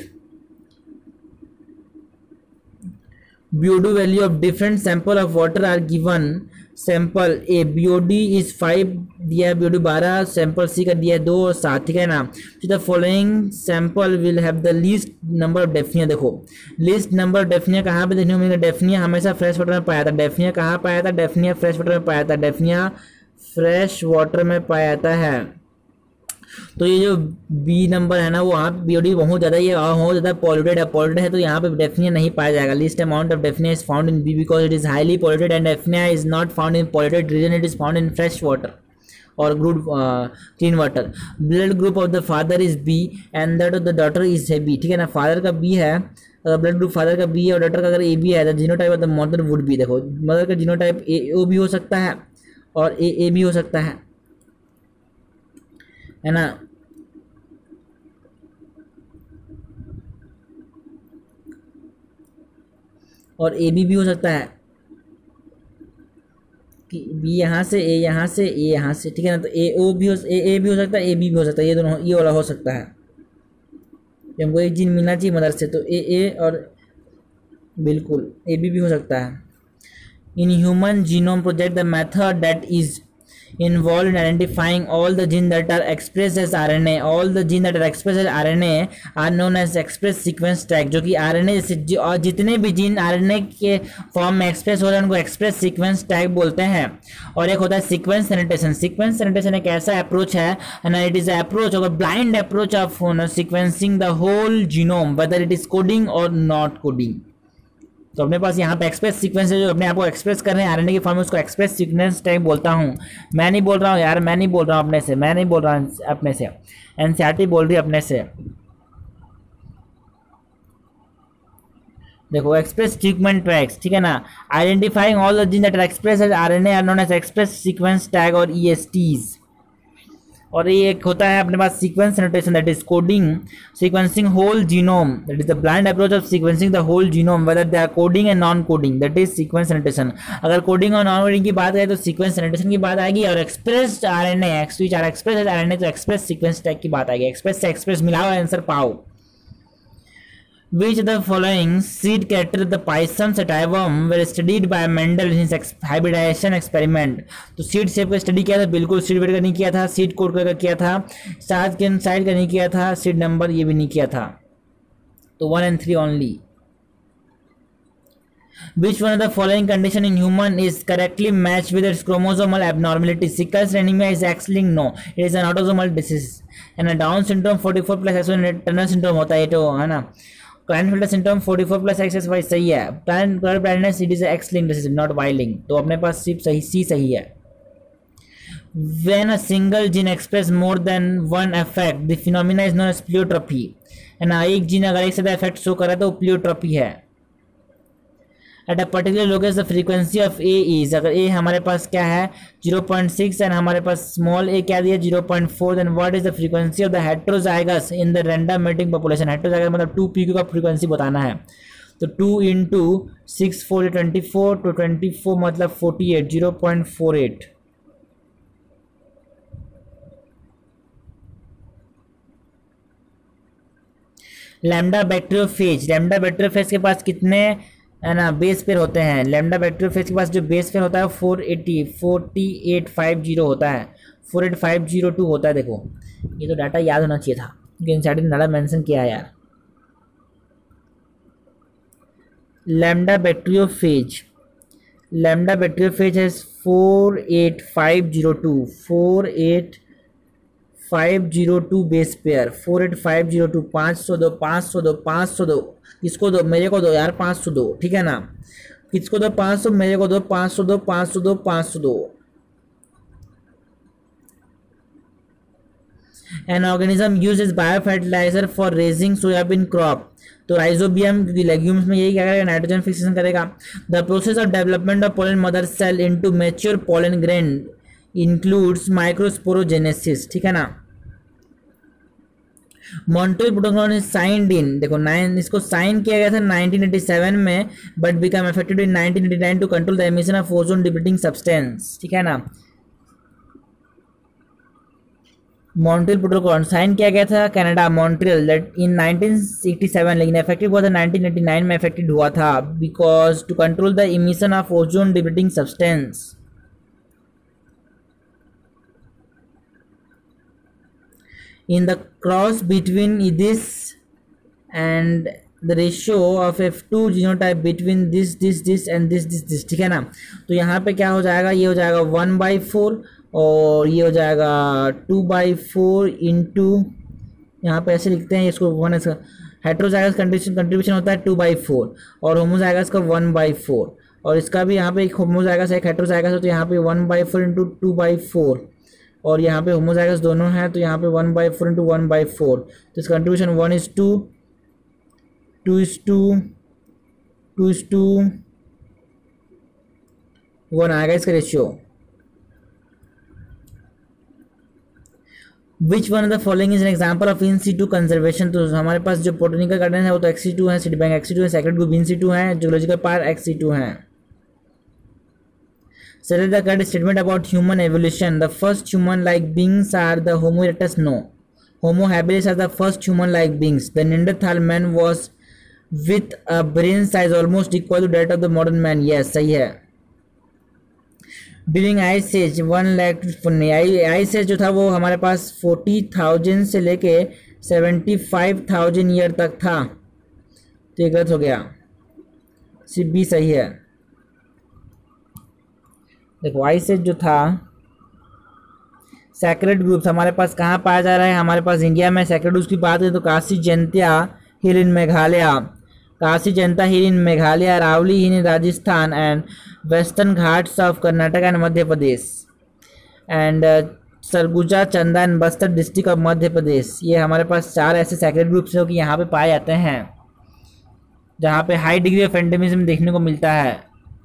Speaker 1: B O D value of different sample of water are given। Sample A B O D is five दिया है, B O D बारह, sample C का दिया है दो और सात, ठीक है ना। The following sample will have the least number of Daphnia. देखो लीस्ट नंबर ऑफ डेफिनिया कहाँ पे देखने को मिलेगा, डेफिनिया हमेशा फ्रेश वाटर में पाया था। डेफिनिया कहाँ पाया था, डेफिनिया फ्रेश वाटर में पाया था। डेफिनिया फ्रेश वाटर में पाया जाता है। तो ये जो बी नंबर है ना वो वहाँ पे B O D बहुत ज़्यादा ये बहुत ज़्यादा पॉल्यूटेड है पॉल्यूटेड है तो यहाँ पे डेफिनिया नहीं पाया जाएगा। Least amount of Daphnia is found in B because it is highly polluted and Daphnia is not found in polluted region, it is found in fresh water और good clean water. Blood group of the father is B and that of the daughter is है B, ठीक है ना। Father का B है, blood group father का B है और डॉटर का अगर ए बी है तो genotype of the mother would be. देखो मदर का जीनोटाइप ए ओ भी हो सकता है और ए ए भी हो सकता है, है ना। और ए बी भी हो सकता है कि बी यहाँ से, ए यहाँ से, ए यहाँ से, ठीक है ना। तो ए ओ भी हो ए ए भी हो सकता है, ए बी भी हो सकता है, ये दोनों ये वाला हो सकता है। हमको एक जीन मिलना चाहिए मदर से तो ए ए और बिल्कुल ए बी भी हो सकता है। In human genome project the method that is involved in identifying all the genes that are expressed as R N A। all the genes that are expressed as R N A are known as express sequence tag। जो कि R N A जैसे और जितने भी gene R N A के form में express हो रहे हैं उनको एक्सप्रेस सीक्वेंस टैग बोलते हैं। और एक होता है सीक्वेंस सैनिटेशन। सीक्वेंस सैनिटेशन एक ऐसा अप्रोच है एंड इट इज अप्रोच और blind approach of sequencing the whole genome whether it is coding और नॉट कोडिंग। तो अपने पास यहाँ पे एक्सप्रेस सीक्वेंस है जो अपने आप को एक्सप्रेस कर रहे हैं आरएनए के फॉर्म में, उसको एक्सप्रेस सीक्वेंस टैग बोलता हूँ। मैं नहीं बोल रहा हूँ यार, मैं नहीं बोल रहा हूँ अपने से, मैं नहीं बोल रहा हूँ अपने से, एनसीईआरटी बोल रही है अपने से। देखो एक्सप्रेस सीक्वेंस टैग्स, ठीक है ना। Identifying all the gene that are express as RNA are known as express sequence tag और ईएसटीज। और ये एक होता है अपने पास sequence sanitation that is coding sequencing whole genome, that is the blind approach of sequencing the whole genome whether they are coding and non coding, that is sequence sanitation. अगर coding और non coding की बात करें तो sequence sanitation की बात आएगी। और express RNA X which are express as RNA तो एक्सप्रेस सीक्वेंस टैग की बात आएगी। एक्सप्रेस से एक्सप्रेस मिलाओ आंसर पाओ। Which of the following seed character the Pisum sativum were studied by Mendel in his hybridization experiment। तो seed shape का study किया था, बिल्कुल सीड वेट का नहीं किया था, सीड कोड का किया था, साथ के साइड का नहीं किया था, सीड नंबर ये भी नहीं किया था। तो one and three only. Which one of the following condition in human is correctly matched with its chromosomal abnormality? Sickle cell anemia is X-linked, no, it is an autosomal disease। है ना। Down syndrome forty four plus X Y, Turner syndrome होता है ये तो, है ना। Klinefelter syndrome forty four plus X X Y सही है। Plan colour blindness it is X linked disease not Y linked, तो अपने पास सिर्फ सही सी सही है। When a single gene express more than one effect, the phenomena is known as pleiotropy। है ना, एक जीन अगर एक से ज्यादा इफेक्ट शो कर रहा है तो प्लियोट्रॉपी है। At a particular location the frequency of A is, अगर ए हमारे पास क्या है ज़ीरो पॉइंट सिक्स एंड हमारे पास स्मॉल ए क्या दिया zero point four, then what is the frequency of the heterozygous in the random mating population. Heterozygous मतलब two P Q का frequency बताना है। तो two into six four twenty four two twenty four मतलब forty eight, zero point four eight. Lambda bacteriophage, lambda bacteriophage के पास कितने है ना बेस पेयर होते हैं। लैम्डा बैक्टीरियोफेज के पास जो बेस पेयर होता है four eighty forty eight five zero होता है, four eight five zero two होता है। देखो ये तो डाटा याद होना चाहिए था लेकिन साइड में डाटा मेंशन किया है यार। लैम्डा बैक्टीरियोफेज, लैम्डा बैक्टीरियोफेज है four eight five zero two, four eight five zero two base pair, four eight five zero two. पाँच सौ दो, पाँच सौ दो, पाँच सौ दो, किसको दो, मेरे को दो यार पाँच सौ दो, ठीक है ना। किसको दो पाँच सौ, मेरे को दो पाँच सौ दो, पाँच सौ दो, पाँच सौ दो। An organism use is biofertilizer for raising soybean crop. तो राइजोबियम क्योंकि लेग्यूम्स में यही क्या करेगा नाइट्रोजन फिक्सेशन करेगा। The process of development of pollen mother cell into mature pollen grain includes microsporogenesis, ठीक है ना। Montreal protocol is signed in, देखो नाइन इसको साइन किया गया था नाइनटीन एटी सेवन में but become effective in nineteen eighty nine to control the emission of ozone depleting substance, ठीक है ना। मॉन्ट्रियल प्रोटोकॉल साइन किया गया था Canada Montreal that in nineteen eighty seven, लेकिन इफेक्टिव हुआ था नाइनटीन एटी नाइन में इफेक्टिव हुआ था because to control the emission of ozone depleting substance. In the cross between this and the ratio of F two genotype between this this this and this this this, ठीक है ना। तो यहाँ पे क्या हो जाएगा, ये हो जाएगा वन बाई फोर और ये हो जाएगा टू बाई फोर इंटू, यहाँ पे ऐसे लिखते हैं इसको वन, इसका हेट्रोजाइगस कंट्रीब्यूशन कंट्रीब्यूशन होता है टू बाई फोर और होमोजाइगस का वन बाई फोर, और इसका भी यहाँ पे एक होमोजाइगस एक हेट्रोजाइगस हो तो यहाँ पे one by four into two by four, और यहाँ पे होमोजाइगस दोनों हैं तो यहाँ पे one by four into one by four, तो इसका contribution one is two two is two two is two one आएगा इसका ratio. Which one of the following is an example of in situ conservation. तो हमारे पास जो botanical garden है वो तो एक्स सी टू है, seed bank ex situ है, sacred group in situ है, geological park ex situ है। Select the correct statement about human evolution. The first human-like beings are the Homo erectus. No. Homo habilis are the first human-like beings. The Neanderthal man was with a brain size almost equal to that of the modern man. Yes, सही है। During Ice Age, one lakh Ice Age जो था वो हमारे पास forty thousand से लेके seventy-five thousand year तक था, तो ये गलत हो गया, सी बी सही है। देखो आइस एज जो था सैक्रेड ग्रुप्स हमारे पास कहाँ पाया जा रहा है, हमारे पास इंडिया में सैक्रेड ग्रुप्स की बात करें तो काशी जयंतिया हिल in Meghalaya, Kashi Jayanta hill in Meghalaya, Rawali hill in Rajasthan and western Ghats of Karnataka and Madhya Pradesh and Sarguja Chanda and Bastar district of Madhya Pradesh. ये हमारे पास चार ऐसे सैक्रेड ग्रुप्स जो कि यहाँ पे पाए जाते हैं जहाँ पे हाई डिग्री ऑफ एंडेमिज्म देखने को मिलता है।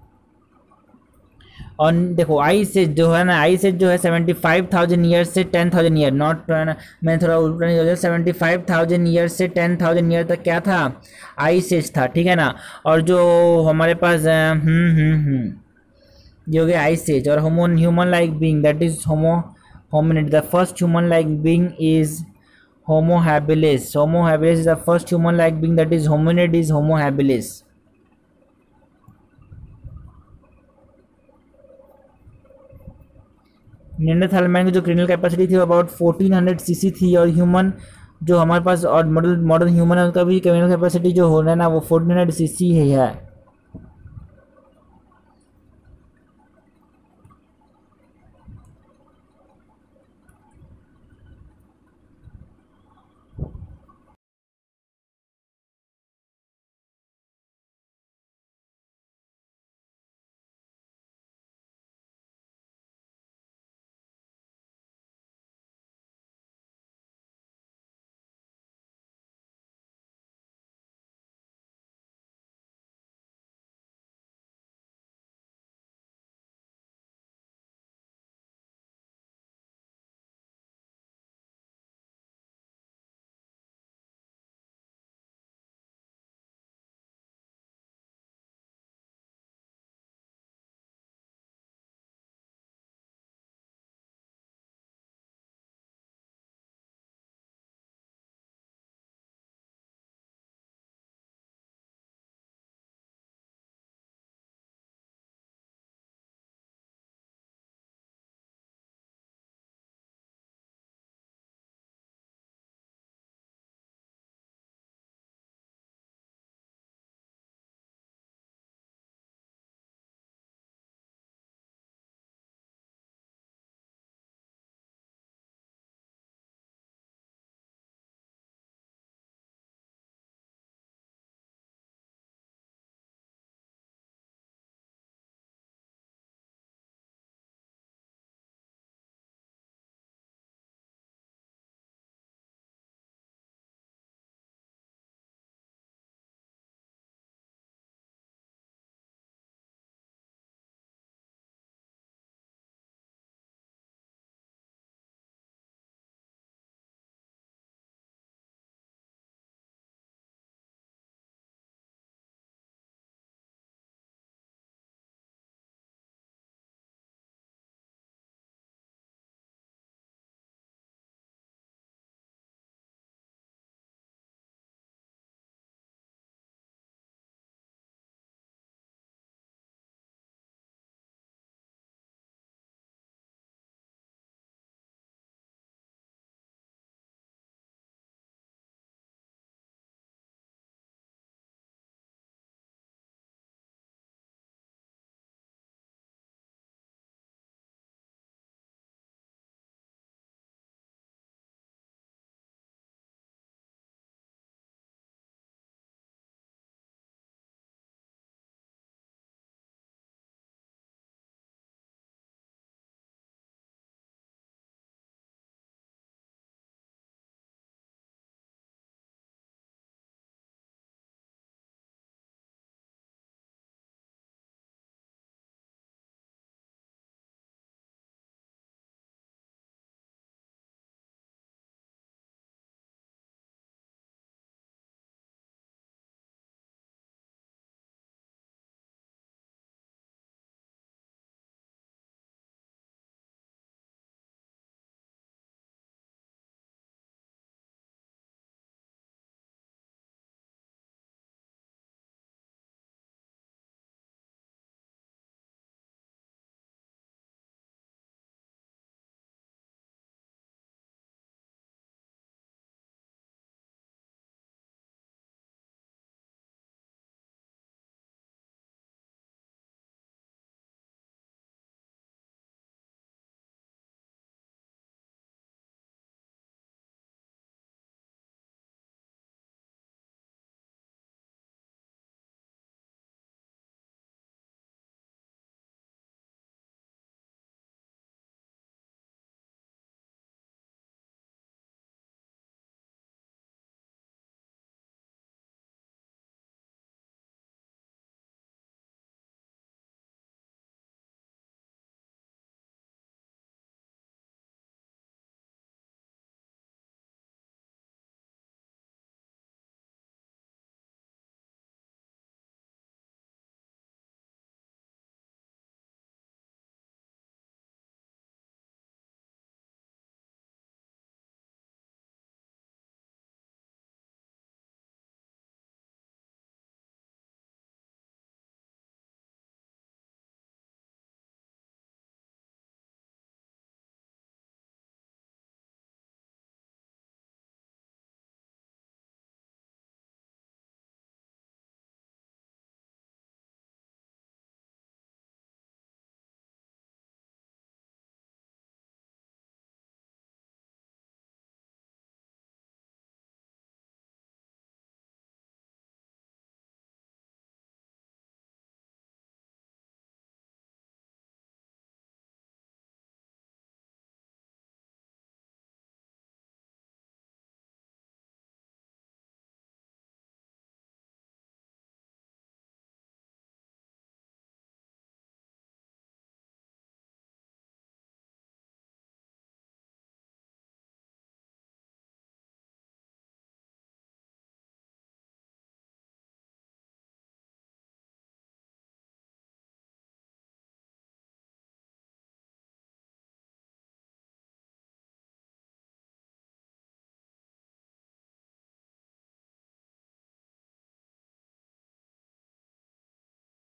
Speaker 1: और देखो आइस एज जो है ना, आइस एज जो है सेवेंटी फाइव थाउजेंड ईयर से टेन थाउजेंड ईयर, नॉट मैंने थोड़ा उल्टा नहीं हो, सेवेंटी फाइव थाउजेंड ईयर से टेन थाउजेंड ईयर तक क्या था, आइस एज था, ठीक है ना। और जो हमारे पास हम्म हम्म हम्म ये हो गया आइस एज। और homo human like being that is homo hominid, the first human like being is homo habilis, homo habilis is the first human like being that is hominid is homo habilis. Neanderthal man की जो criminal capacity थी वो about fourteen hundred CC थी, और human जो हमारे पास और modern modern human है उनका भी क्रिमिनल कैपेसिटी जो हो रहा है ना वो फोर्टीन हंड्रेड सीसी ही है।